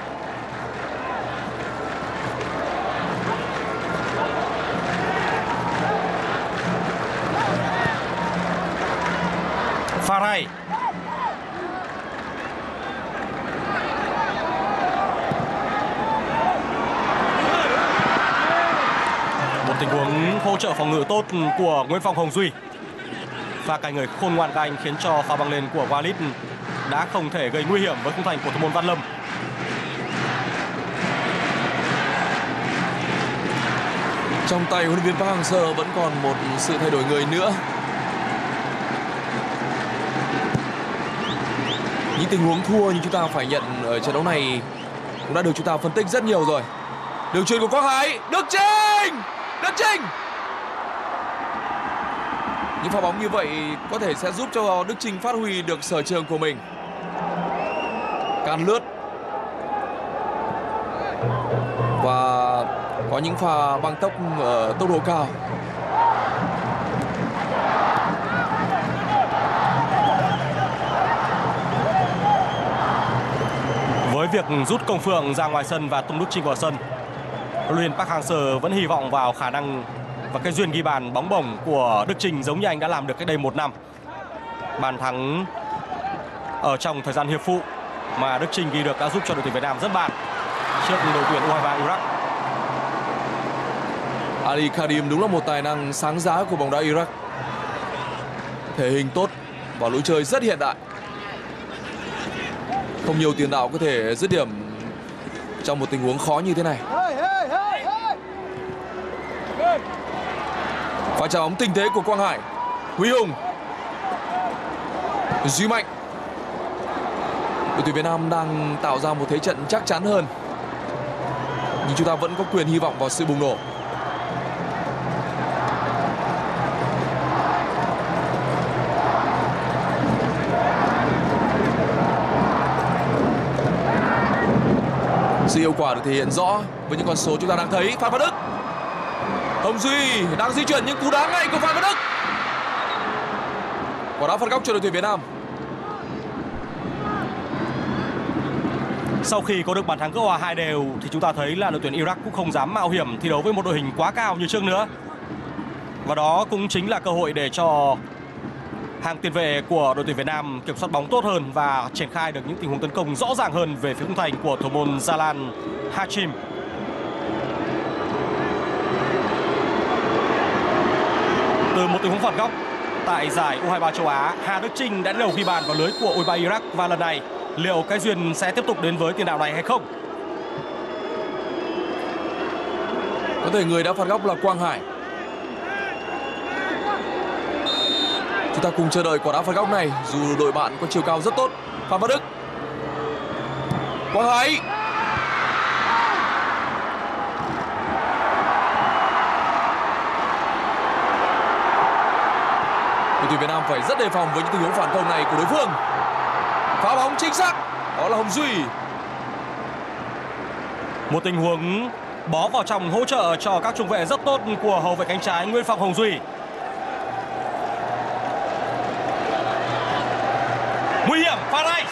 Farai. Một tình huống hỗ trợ phòng ngự tốt của Nguyễn Phong Hồng Duy. Pha cài người khôn ngoan của anh khiến cho pha băng lên của Walid đã không thể gây nguy hiểm với khung thành của thủ môn Văn Lâm. Trong tay huấn luyện viên Park Hang-seo vẫn còn một sự thay đổi người nữa. Những tình huống thua như chúng ta phải nhận ở trận đấu này cũng đã được chúng ta phân tích rất nhiều rồi. Đường chuyền của Quang Hải, Đức Chinh, Đức Chinh. Những pha bóng như vậy có thể sẽ giúp cho Đức Chinh phát huy được sở trường của mình. Can lướt và có những pha băng tốc ở tốc độ cao. Với việc rút Công Phượng ra ngoài sân và tung Đức Chinh vào sân, huấn luyện viên Park Hang-seo vẫn hy vọng vào khả năng và cái duyên ghi bàn bóng bổng của Đức Chinh giống như anh đã làm được cách đây một năm. Bàn thắng ở trong thời gian hiệp phụ mà Đức Chinh ghi được đã giúp cho đội tuyển Việt Nam rất bàn trước đội tuyển U hai mươi ba Iraq. Ali Kadim đúng là một tài năng sáng giá của bóng đá Iraq. Thể hình tốt và lối chơi rất hiện đại. Không nhiều tiền đạo có thể dứt điểm trong một tình huống khó như thế này. Pha chạm bóng tinh tế của Quang Hải. Huy Hùng. Duy Mạnh. Đội tuyển Việt Nam đang tạo ra một thế trận chắc chắn hơn, nhưng chúng ta vẫn có quyền hy vọng vào sự bùng nổ. Sự hiệu quả được thể hiện rõ với những con số chúng ta đang thấy. Phan Văn Đức. Hồng Duy đang di chuyển những cú đá ngay của Phan Văn Đức. Quả đá phạt góc cho đội tuyển Việt Nam. Sau khi có được bàn thắng gỡ hòa hai đều thì chúng ta thấy là đội tuyển Iraq cũng không dám mạo hiểm thi đấu với một đội hình quá cao như trước nữa. Và đó cũng chính là cơ hội để cho hàng tiền vệ của đội tuyển Việt Nam kiểm soát bóng tốt hơn và triển khai được những tình huống tấn công rõ ràng hơn về phía khung thành của thủ môn Zalan Hachim. Từ một tình huống phạt góc, tại giải U hai mươi ba châu Á, Hà Đức Chinh đã đầu ghi bàn vào lưới của u hai mươi ba Iraq, và lần này liệu cái duyên sẽ tiếp tục đến với tiền đạo này hay không? Có thể người đã phạt góc là Quang Hải. Chúng ta cùng chờ đợi quả đá phạt góc này, dù đội bạn có chiều cao rất tốt. Phan Văn Đức, Quang Hải, đội tuyển Việt Nam phải rất đề phòng với những tình huống phản công này của đối phương. Phá bóng chính xác, đó là Hồng Duy. Một tình huống bó vào trong hỗ trợ cho các trung vệ rất tốt của hậu vệ cánh trái Nguyễn Phạm Hồng Duy. Nguy hiểm, Farai.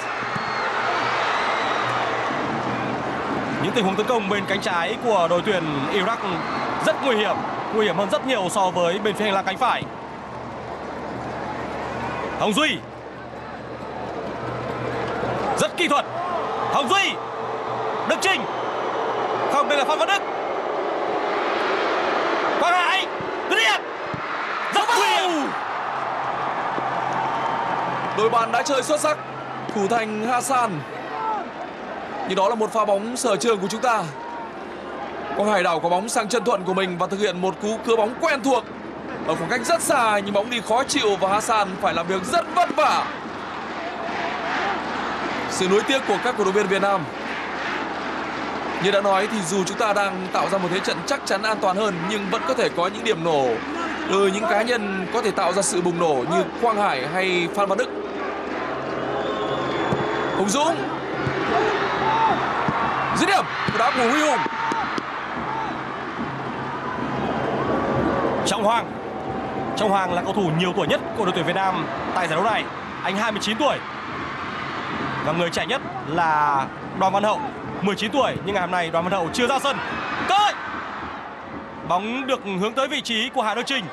Những tình huống tấn công bên cánh trái của đội tuyển Iraq rất nguy hiểm, nguy hiểm hơn rất nhiều so với bên phía hành lang cánh phải. Hồng Duy rất kỹ thuật. Hồng Duy, Đức Chinh, không, đây là Phan Văn Đức. Quang Hải, dứt điểm, rất nguy hiểm. Đội bạn đã chơi xuất sắc, thủ thành Hassan. Nhưng đó là một pha bóng sở trường của chúng ta. Quang Hải đảo quả bóng sang chân thuận của mình và thực hiện một cú cưa bóng quen thuộc ở khoảng cách rất xa, nhưng bóng đi khó chịu và Hassan phải làm việc rất vất vả. Sự nuối tiếc của các cổ động viên Việt Nam. Như đã nói thì dù chúng ta đang tạo ra một thế trận chắc chắn an toàn hơn, nhưng vẫn có thể có những điểm nổ từ những cá nhân có thể tạo ra sự bùng nổ như Quang Hải hay Phan Văn Đức. Hùng Dũng, dứt điểm, cú đá của Huy Hùng. Trọng Hoàng. Trọng Hoàng là cầu thủ nhiều tuổi nhất của đội tuyển Việt Nam tại giải đấu này. Anh hai mươi chín tuổi. Và người trẻ nhất là Đoàn Văn Hậu, mười chín tuổi, nhưng ngày hôm nay Đoàn Văn Hậu chưa ra sân. Cơ hội. Bóng được hướng tới vị trí của Hà Đức Chinh.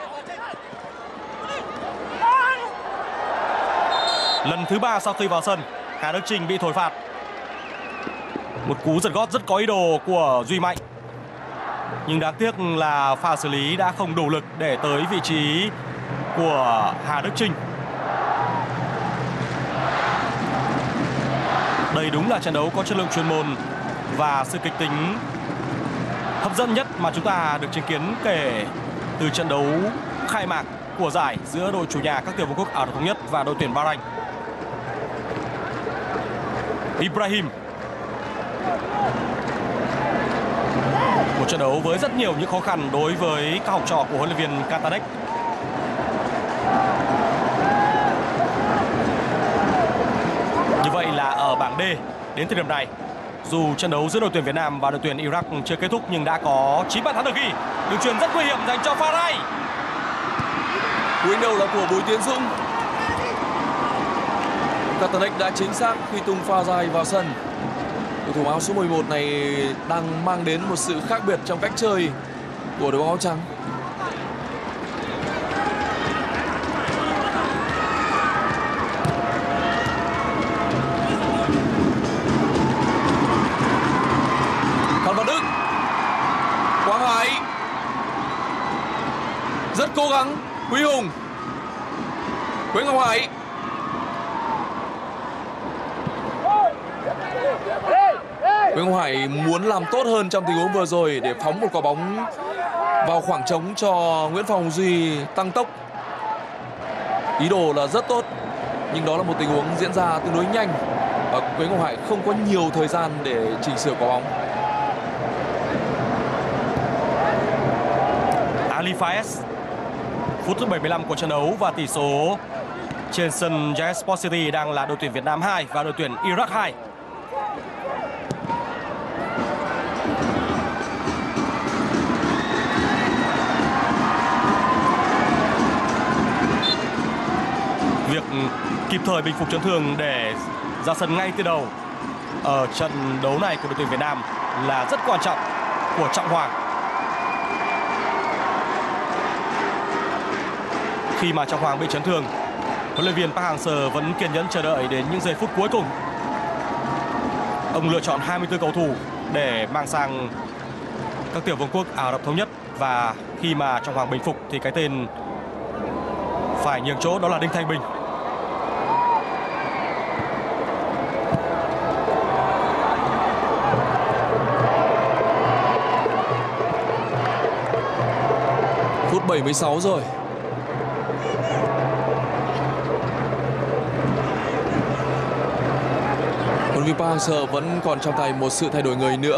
Lần thứ ba sau khi vào sân, Hà Đức Chinh bị thổi phạt. Một cú giật gót rất có ý đồ của Duy Mạnh. Nhưng đáng tiếc là pha xử lý đã không đủ lực để tới vị trí của Hà Đức Chinh. Đây đúng là trận đấu có chất lượng chuyên môn và sự kịch tính hấp dẫn nhất mà chúng ta được chứng kiến kể từ trận đấu khai mạc của giải giữa đội chủ nhà các tiểu vương quốc Ả Rập Thống Nhất và đội tuyển Bahrain. Ibrahim. Một trận đấu với rất nhiều những khó khăn đối với các học trò của huấn luyện viên Katanec. Như vậy là ở bảng D đến thời điểm này, dù trận đấu giữa đội tuyển Việt Nam và đội tuyển Iraq chưa kết thúc nhưng đã có chín bàn thắng được ghi. Đường chuyền rất nguy hiểm dành cho Farai. Cú đánh đầu là của Bùi Tiến Dũng. Katanec đã chính xác khi tung pha dài vào sân. Cầu thủ áo số mười một này đang mang đến một sự khác biệt trong cách chơi của đội bóng áo trắng. Phan Văn Đức, Quang Hải, rất cố gắng. Huy Hùng, Nguyễn Ngọc Hải. Nguyễn Ngọc Hải muốn làm tốt hơn trong tình huống vừa rồi để phóng một quả bóng vào khoảng trống cho Nguyễn Phạm Hồng Duy tăng tốc. Ý đồ là rất tốt, nhưng đó là một tình huống diễn ra tương đối nhanh và Nguyễn Ngọc Hải không có nhiều thời gian để chỉnh sửa quả bóng. Ali Faez. Phút thứ bảy mươi lăm của trận đấu và tỷ số trên sân Giant Sport City đang là đội tuyển Việt Nam hai và đội tuyển Iraq hai. Việc kịp thời bình phục chấn thương để ra sân ngay từ đầu ở trận đấu này của đội tuyển Việt Nam là rất quan trọng của Trọng Hoàng. Khi mà Trọng Hoàng bị chấn thương, huấn luyện viên Park Hang-seo vẫn kiên nhẫn chờ đợi đến những giây phút cuối cùng. Ông lựa chọn hai mươi tư cầu thủ để mang sang các tiểu vương quốc Ả Rập Thống Nhất, và khi mà Trọng Hoàng bình phục thì cái tên phải nhường chỗ, đó là Đinh Thanh Bình. Phút bảy mươi sáu rồi. Huấn luyện viên Park Hang-seo vẫn còn trong tay một sự thay đổi người nữa.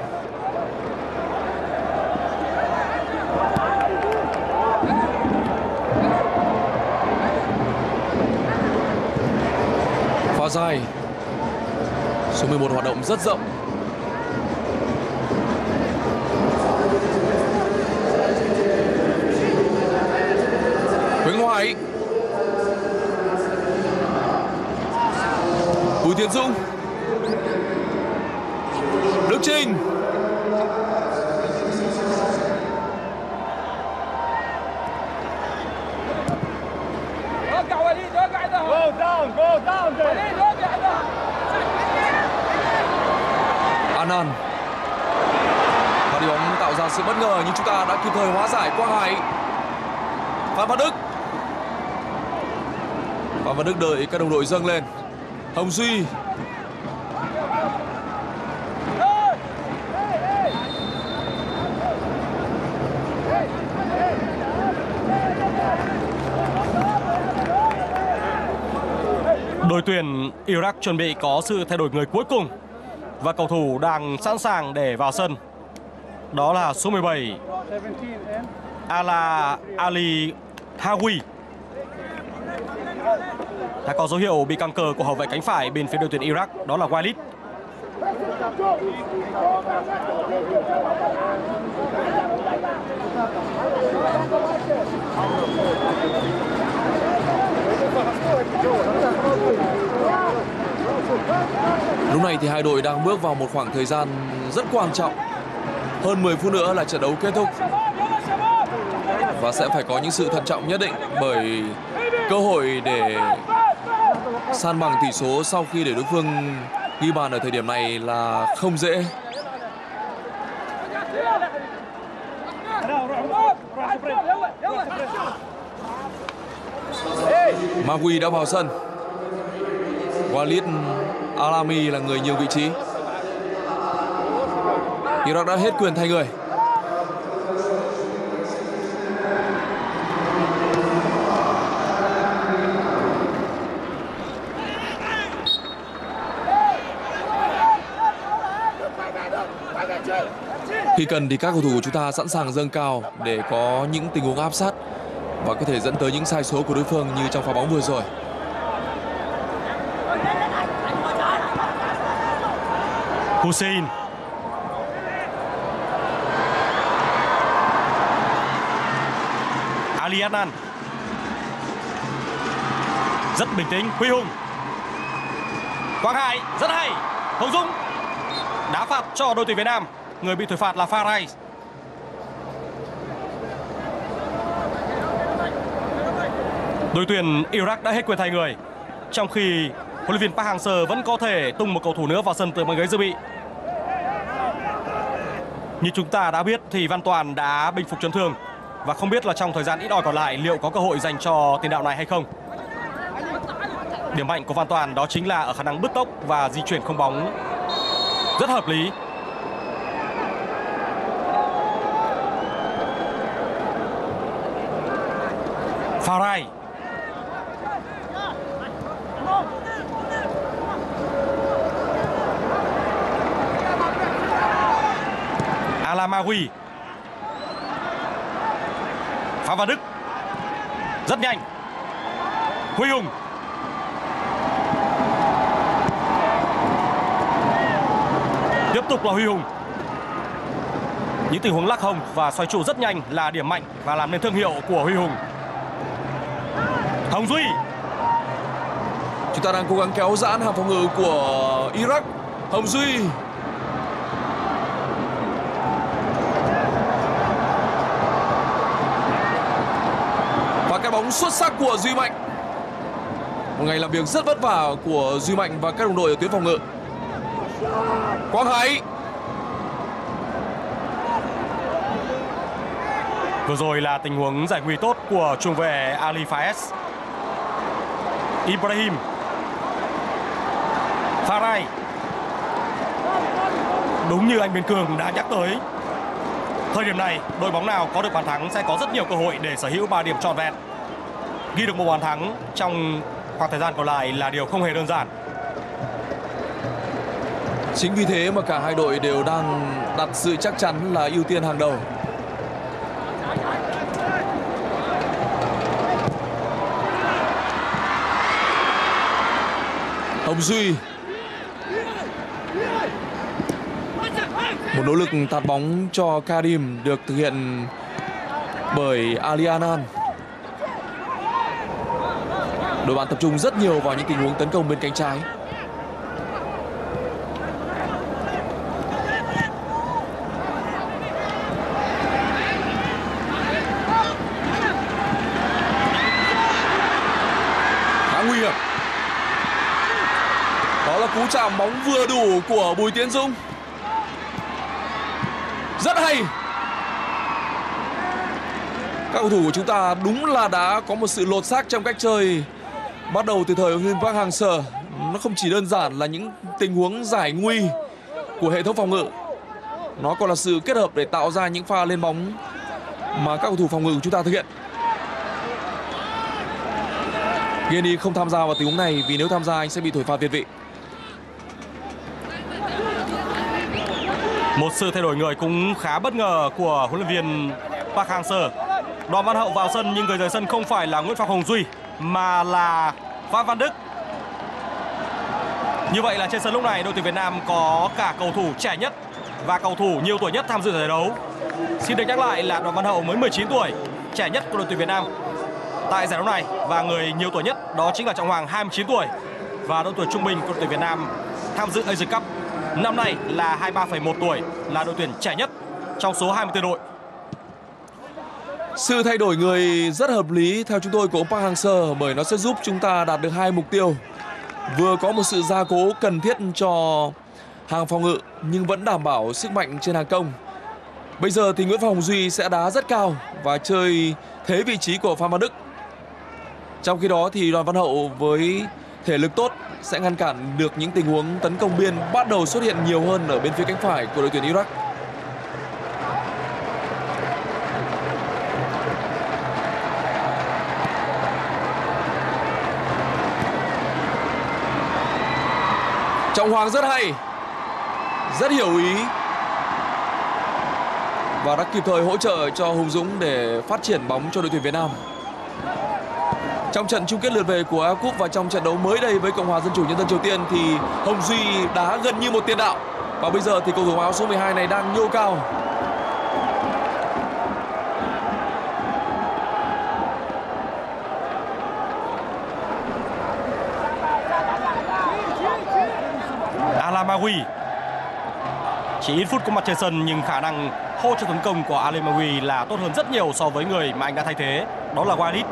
Pha dài. Số mười một hoạt động rất rộng. Huỳnh Hoài. Bùi Tiến Dũng. Đức Trinh. Anan. Và đi bóng tạo ra sự bất ngờ nhưng chúng ta đã kịp thời hóa giải. Quang Hải. Phan Văn Đức. Phan Văn Đức đợi các đồng đội dâng lên. Hồng Duy. Đội tuyển Iraq chuẩn bị có sự thay đổi người cuối cùng và cầu thủ đang sẵn sàng để vào sân. Đó là số mười bảy Ala Ali Hawi. Đã có dấu hiệu bị căng cờ của hậu vệ cánh phải bên phía đội tuyển Iraq, đó là Walid. Lúc này thì hai đội đang bước vào một khoảng thời gian rất quan trọng. Hơn mười phút nữa là trận đấu kết thúc. Và sẽ phải có những sự thận trọng nhất định bởi cơ hội để san bằng tỷ số sau khi để đối phương ghi bàn ở thời điểm này là không dễ. Magui đã vào sân. Walid Alami là người nhường vị trí. Iraq đã hết quyền thay người. Khi cần thì các cầu thủ của chúng ta sẵn sàng dâng cao để có những tình huống áp sát và có thể dẫn tới những sai số của đối phương như trong pha bóng vừa rồi. Hussein. Ali Adnan. Rất bình tĩnh, Huy Hùng. Quang Hải, rất hay. Hồng Dũng. Đá phạt cho đội tuyển Việt Nam. Người bị thổi phạt là Farai. Đội tuyển Iraq đã hết quyền thay người, trong khi huấn luyện viên Park Hang-seo vẫn có thể tung một cầu thủ nữa vào sân từ băng ghế dự bị. Như chúng ta đã biết thì Văn Toàn đã bình phục chấn thương và không biết là trong thời gian ít ỏi còn lại liệu có cơ hội dành cho tiền đạo này hay không. Điểm mạnh của Văn Toàn đó chính là ở khả năng bứt tốc và di chuyển không bóng rất hợp lý. Farai. Alamawi. Phan Văn Đức. Rất nhanh. Huy Hùng. Tiếp tục là Huy Hùng. Những tình huống lắc hông và xoay trụ rất nhanh là điểm mạnh và làm nên thương hiệu của Huy Hùng. Hồng Duy. Chúng ta đang cố gắng kéo giãn hàng phòng ngự của Iraq. Hồng Duy. Và cái bóng xuất sắc của Duy Mạnh. Một ngày làm việc rất vất vả của Duy Mạnh và các đồng đội ở tuyến phòng ngự. Quang Hải. Vừa rồi là tình huống giải nguy tốt của trung vệ Ali Faes. Ibrahim, Farai. Đúng như anh Biên Cường đã nhắc tới, thời điểm này đội bóng nào có được bàn thắng sẽ có rất nhiều cơ hội để sở hữu ba điểm trọn vẹn. Ghi được một bàn thắng trong khoảng thời gian còn lại là điều không hề đơn giản. Chính vì thế mà cả hai đội đều đang đặt sự chắc chắn là ưu tiên hàng đầu. Hồng Duy. Một nỗ lực tạt bóng cho Karim được thực hiện bởi Ali Anan. Đội bạn tập trung rất nhiều vào những tình huống tấn công bên cánh trái. Khá nguy hiểm. Đó là cú chạm bóng vừa đủ của Bùi Tiến Dũng. Rất hay. Các cầu thủ của chúng ta đúng là đã có một sự lột xác trong cách chơi bắt đầu từ thời Huynh Park Hang-seo. Nó không chỉ đơn giản là những tình huống giải nguy của hệ thống phòng ngự, nó còn là sự kết hợp để tạo ra những pha lên bóng mà các cầu thủ phòng ngự của chúng ta thực hiện. Geny không tham gia vào tình huống này vì nếu tham gia anh sẽ bị thổi phạt việt vị. Một sự thay đổi người cũng khá bất ngờ của huấn luyện viên Park Hang-seo. Đoàn Văn Hậu vào sân nhưng người rời sân không phải là Nguyễn Phạm Hồng Duy mà là Phan Văn Đức. Như vậy là trên sân lúc này đội tuyển Việt Nam có cả cầu thủ trẻ nhất và cầu thủ nhiều tuổi nhất tham dự giải đấu. Xin được nhắc lại là Đoàn Văn Hậu mới mười chín tuổi, trẻ nhất của đội tuyển Việt Nam tại giải đấu này, và người nhiều tuổi nhất đó chính là Trọng Hoàng, hai mươi chín tuổi, và độ tuổi trung bình của đội tuyển Việt Nam tham dự Asian Cup năm nay là hai mươi ba phẩy một tuổi, là đội tuyển trẻ nhất trong số hai mươi tư đội. Sự thay đổi người rất hợp lý theo chúng tôi của ông Park Hang-seo, bởi nó sẽ giúp chúng ta đạt được hai mục tiêu. Vừa có một sự gia cố cần thiết cho hàng phòng ngự nhưng vẫn đảm bảo sức mạnh trên hàng công. Bây giờ thì Nguyễn Phạm Hồng Duy sẽ đá rất cao và chơi thế vị trí của Phan Văn Đức. Trong khi đó thì Đoàn Văn Hậu với thể lực tốt sẽ ngăn cản được những tình huống tấn công biên bắt đầu xuất hiện nhiều hơn ở bên phía cánh phải của đội tuyển Iraq. Trọng Hoàng rất hay, rất hiểu ý và đã kịp thời hỗ trợ cho Hùng Dũng để phát triển bóng cho đội tuyển Việt Nam. Trong trận chung kết lượt về của A Cup và trong trận đấu mới đây với Cộng hòa Dân chủ Nhân dân Triều Tiên thì Hồng Duy đá gần như một tiền đạo, và bây giờ thì cầu thủ áo số mười hai này đang nhô cao. Alamawi chỉ ít phút có mặt trên sân nhưng khả năng hỗ trợ tấn công của Alamawi là tốt hơn rất nhiều so với người mà anh đã thay thế, đó là Walid.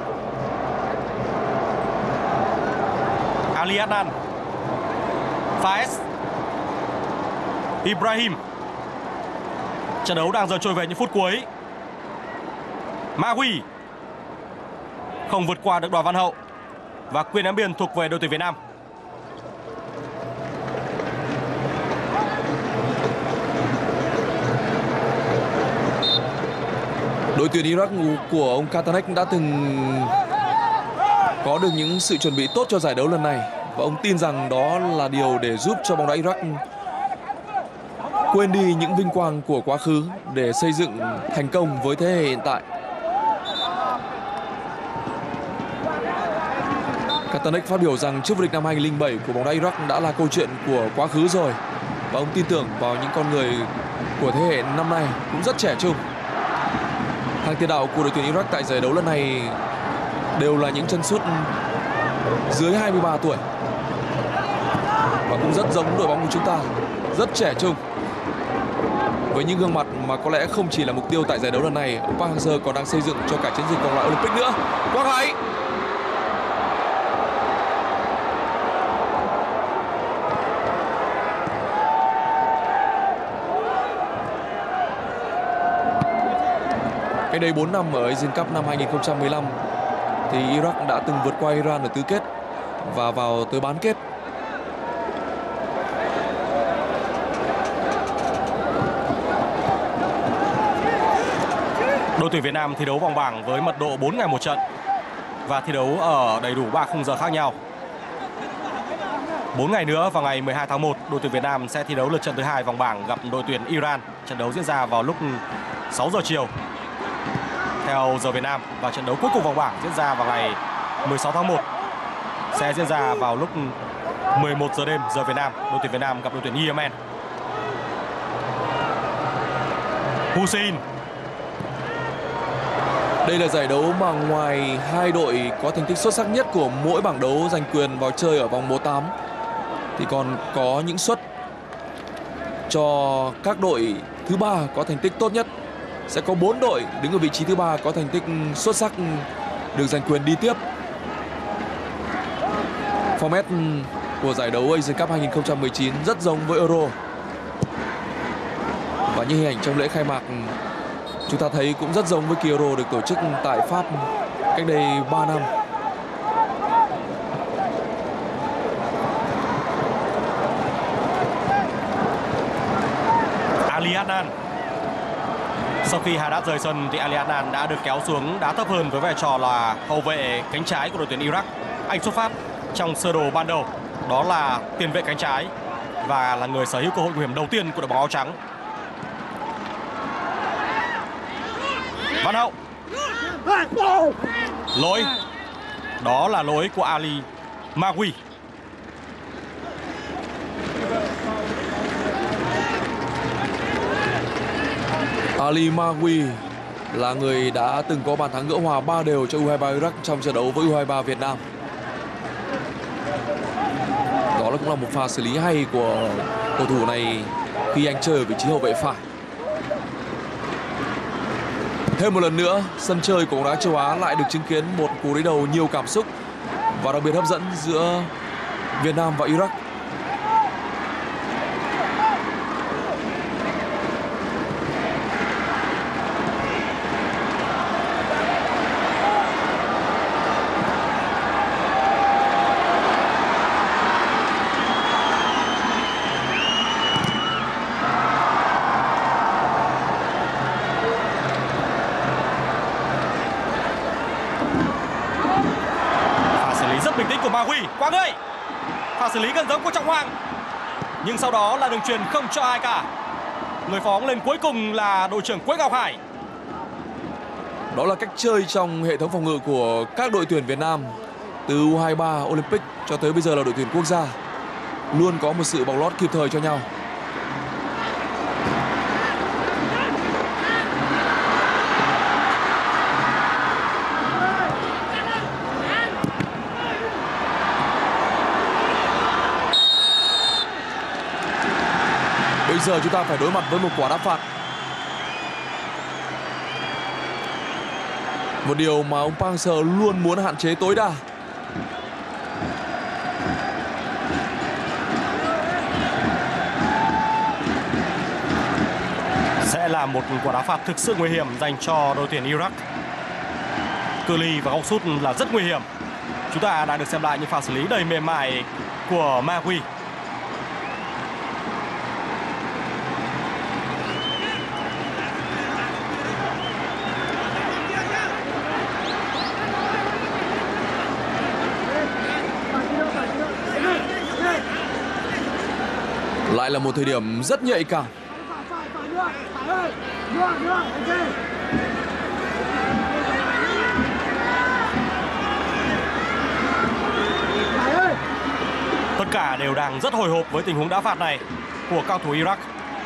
Ali Adnan, Faes, Ibrahim. Trận đấu đang dần trôi về những phút cuối. Mawi không vượt qua được Đoàn Văn Hậu và quyền ném biên thuộc về đội tuyển Việt Nam. Đội tuyển Iraq của ông Katanek đã từng có được những sự chuẩn bị tốt cho giải đấu lần này, và ông tin rằng đó là điều để giúp cho bóng đá Iraq quên đi những vinh quang của quá khứ để xây dựng thành công với thế hệ hiện tại. Katanek phát biểu rằng chức vô địch năm hai nghìn không trăm lẻ bảy của bóng đá Iraq đã là câu chuyện của quá khứ rồi, và ông tin tưởng vào những con người của thế hệ năm nay cũng rất trẻ trung. Hàng tiền đạo của đội tuyển Iraq tại giải đấu lần này đều là những chân sút dưới hai mươi ba tuổi và cũng rất giống đội bóng của chúng ta, rất trẻ trung, với những gương mặt mà có lẽ không chỉ là mục tiêu tại giải đấu lần này. Ông Park Hang-seo còn đang xây dựng cho cả chiến dịch vòng loại Olympic nữa. Quang Hải, Cách đây bốn năm ở Asian Cup năm hai nghìn không trăm mười lăm thì Iraq đã từng vượt qua Iran ở tứ kết và vào tới bán kết. Đội tuyển Việt Nam thi đấu vòng bảng với mật độ bốn ngày một trận và thi đấu ở đầy đủ ba khung giờ khác nhau. bốn ngày nữa vào ngày mười hai tháng một, đội tuyển Việt Nam sẽ thi đấu lượt trận thứ hai vòng bảng gặp đội tuyển Iran. Trận đấu diễn ra vào lúc sáu giờ chiều theo giờ Việt Nam và trận đấu cuối cùng vòng bảng diễn ra vào ngày mười sáu tháng một sẽ diễn ra vào lúc mười một giờ đêm giờ Việt Nam. Đội tuyển Việt Nam gặp đội tuyển Yemen. Hussein. Đây là giải đấu mà ngoài hai đội có thành tích xuất sắc nhất của mỗi bảng đấu giành quyền vào chơi ở vòng một tám thì còn có những suất cho các đội thứ ba có thành tích tốt nhất. Sẽ có bốn đội đứng ở vị trí thứ ba có thành tích xuất sắc được giành quyền đi tiếp. Format của giải đấu Asian Cup hai nghìn không trăm mười chín rất giống với Euro. Và như hình ảnh trong lễ khai mạc chúng ta thấy cũng rất giống với kỳ Euro được tổ chức tại Pháp cách đây ba năm. Ali Adnan. Sau khi Haddad rời sân thì Ali Adnan đã được kéo xuống đá thấp hơn với vai trò là hậu vệ cánh trái của đội tuyển Iraq. Anh xuất phát trong sơ đồ ban đầu đó là tiền vệ cánh trái và là người sở hữu cơ hội nguy hiểm đầu tiên của đội bóng áo trắng. Văn Hậu. Lỗi. Đó là lỗi của Ali Magui. Ali Magui là người đã từng có bàn thắng gỡ hòa ba đều cho U hai ba Iraq trong trận đấu với U hai ba Việt Nam. Đó là cũng là một pha xử lý hay của cầu thủ này khi anh chơi ở vị trí hậu vệ phải. Thêm một lần nữa, sân chơi của bóng đá châu Á lại được chứng kiến một cú đối đầu nhiều cảm xúc và đặc biệt hấp dẫn giữa Việt Nam và Iraq. Magui qua người, pha xử lý gần giống của Trọng Hoàng nhưng sau đó là đường chuyền không cho ai cả. Người phóng lên cuối cùng là đội trưởng Quế Ngọc Hải. Đó là cách chơi trong hệ thống phòng ngự của các đội tuyển Việt Nam từ U hai ba Olympic cho tới bây giờ là đội tuyển quốc gia, luôn có một sự bọc lót kịp thời cho nhau. Bây giờ chúng ta phải đối mặt với một quả đá phạt. Một điều mà ông Park Hang-seo luôn muốn hạn chế tối đa. Sẽ là một quả đá phạt thực sự nguy hiểm dành cho đội tuyển Iraq. Cự ly và góc sút là rất nguy hiểm. Chúng ta đã được xem lại những pha xử lý đầy mềm mại của Magui. Lại là một thời điểm rất nhạy cảm. Tất cả đều đang rất hồi hộp với tình huống đá phạt này của cao thủ Iraq.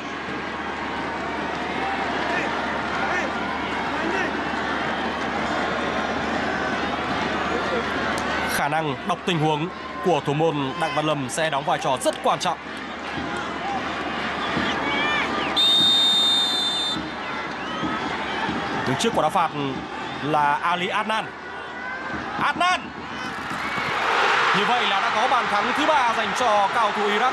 Khả năng đọc tình huống của thủ môn Đặng Văn Lâm sẽ đóng vai trò rất quan trọng. Đứng trước quả đá phạt là Ali Adnan. Adnan. Như vậy là đã có bàn thắng thứ ba dành cho cao thủ Iraq.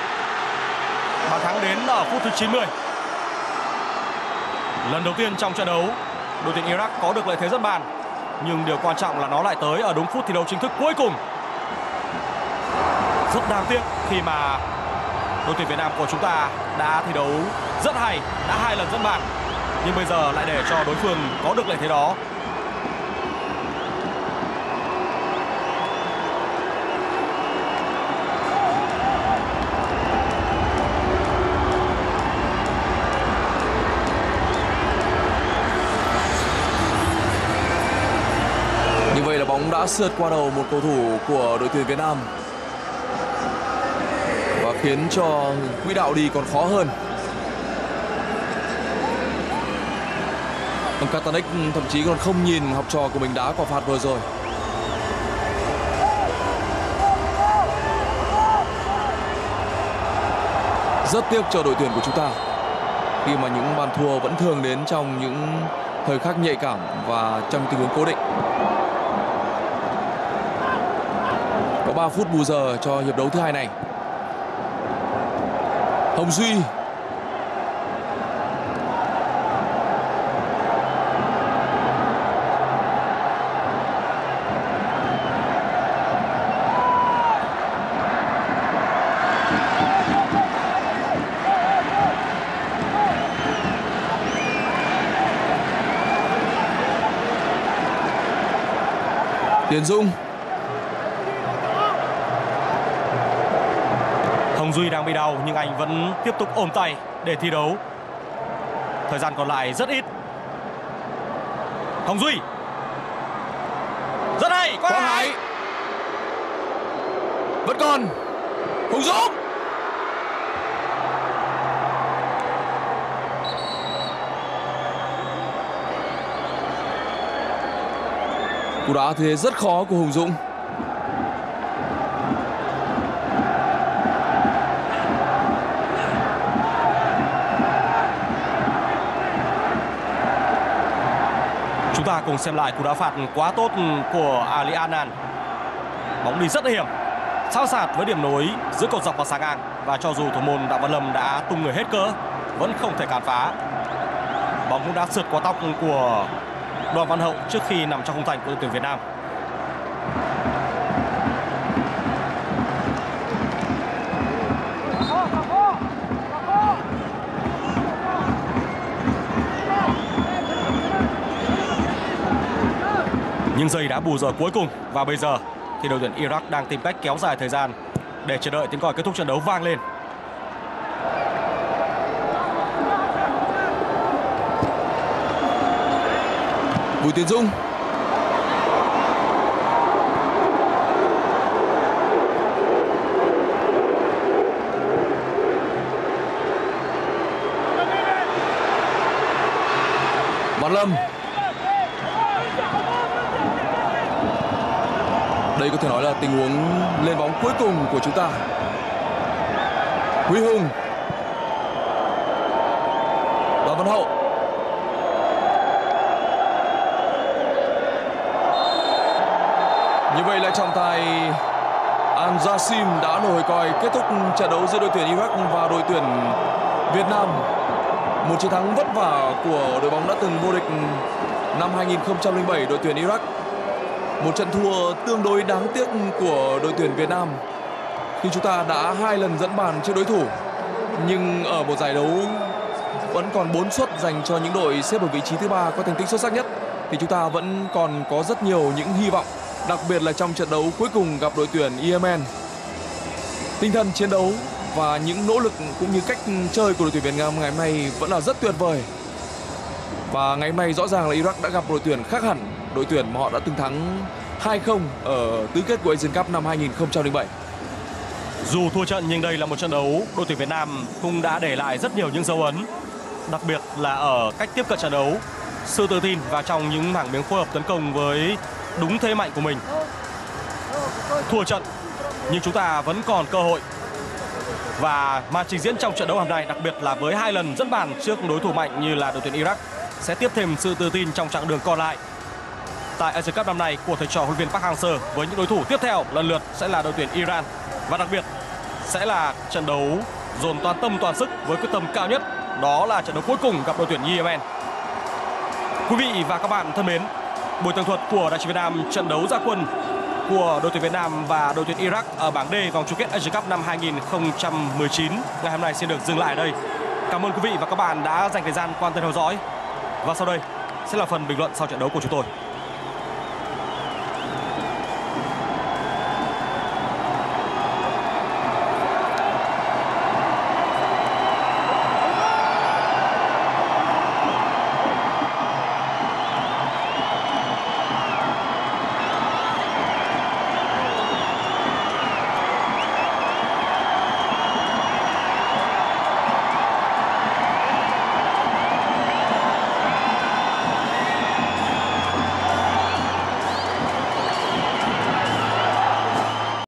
Bàn thắng đến ở phút thứ chín mươi. Lần đầu tiên trong trận đấu, đội tuyển Iraq có được lợi thế dẫn bàn, nhưng điều quan trọng là nó lại tới ở đúng phút thi đấu chính thức cuối cùng. Rất đáng tiếc khi mà đội tuyển Việt Nam của chúng ta đã thi đấu rất hay, đã hai lần dẫn bàn, nhưng bây giờ lại để cho đối phương có được lợi thế đó. Như vậy là bóng đã sượt qua đầu một cầu thủ của đội tuyển Việt Nam và khiến cho quỹ đạo đi còn khó hơn. Ông Katanec thậm chí còn không nhìn học trò của mình đá quả phạt vừa rồi. Rất tiếc cho đội tuyển của chúng ta khi mà những bàn thua vẫn thường đến trong những thời khắc nhạy cảm và trong tình huống cố định. Có ba phút bù giờ cho hiệp đấu thứ hai này. Hồng Duy. Tiến Dũng. Hồng Duy đang bị đau nhưng anh vẫn tiếp tục ôm tay để thi đấu. Thời gian còn lại rất ít. Hồng Duy. Rất hay, quá, Quá hay. hay. Vẫn còn. Hùng Dũng. Cú đá thế rất khó của Hùng Dũng. Chúng ta cùng xem lại cú đá phạt quá tốt của Ali Anan. Bóng đi rất hiểm, sao sạt với điểm nối giữa cột dọc và xà ngang, và cho dù thủ môn Đặng Văn Lâm đã tung người hết cỡ vẫn không thể cản phá. Bóng cũng đã sượt qua tóc của Đoàn Văn Hậu trước khi nằm trong khung thành của đội tuyển Việt Nam. Những giây đã bù giờ cuối cùng, và bây giờ thì đội tuyển Iraq đang tìm cách kéo dài thời gian để chờ đợi tiếng còi kết thúc trận đấu vang lên. Bùi Tiến Dũng. Văn Lâm. Đây có thể nói là tình huống lên bóng cuối cùng của chúng ta. Huy Hùng. Đoàn Văn Hậu. Như vậy là trọng tài Al Jassim đã nổi còi kết thúc trận đấu giữa đội tuyển Iraq và đội tuyển Việt Nam. Một chiến thắng vất vả của đội bóng đã từng vô địch năm hai nghìn không trăm lẻ bảy, đội tuyển Iraq. Một trận thua tương đối đáng tiếc của đội tuyển Việt Nam khi chúng ta đã hai lần dẫn bàn trước đối thủ. Nhưng ở một giải đấu vẫn còn bốn suất dành cho những đội xếp ở vị trí thứ ba có thành tích xuất sắc nhất, thì chúng ta vẫn còn có rất nhiều những hy vọng, đặc biệt là trong trận đấu cuối cùng gặp đội tuyển Yemen. Tinh thần chiến đấu và những nỗ lực cũng như cách chơi của đội tuyển Việt Nam ngày hôm nay vẫn là rất tuyệt vời. Và ngày hôm nay rõ ràng là Iraq đã gặp đội tuyển khác hẳn, đội tuyển mà họ đã từng thắng hai không ở tứ kết của Asian Cup năm hai nghìn không trăm lẻ bảy. Dù thua trận nhưng đây là một trận đấu đội tuyển Việt Nam cũng đã để lại rất nhiều những dấu ấn, đặc biệt là ở cách tiếp cận trận đấu, sự tự tin và trong những mảng miếng phối hợp tấn công với đúng thế mạnh của mình. Thua trận nhưng chúng ta vẫn còn cơ hội, và màn trình diễn trong trận đấu hôm nay, đặc biệt là với hai lần dẫn bàn trước đối thủ mạnh như là đội tuyển Iraq, sẽ tiếp thêm sự tự tin trong chặng đường còn lại tại Asian Cup năm nay của thầy trò huấn luyện viên Park Hang-seo, với những đối thủ tiếp theo lần lượt sẽ là đội tuyển Iran, và đặc biệt sẽ là trận đấu dồn toàn tâm toàn sức với quyết tâm cao nhất, đó là trận đấu cuối cùng gặp đội tuyển Yemen. Quý vị và các bạn thân mến, buổi tường thuật của Đài Truyền Việt Nam trận đấu ra quân của đội tuyển Việt Nam và đội tuyển Iraq ở bảng D vòng chung kết Asian Cup năm hai nghìn không trăm mười chín ngày hôm nay xin được dừng lại ở đây. Cảm ơn quý vị và các bạn đã dành thời gian quan tâm theo dõi. Và sau đây sẽ là phần bình luận sau trận đấu của chúng tôi.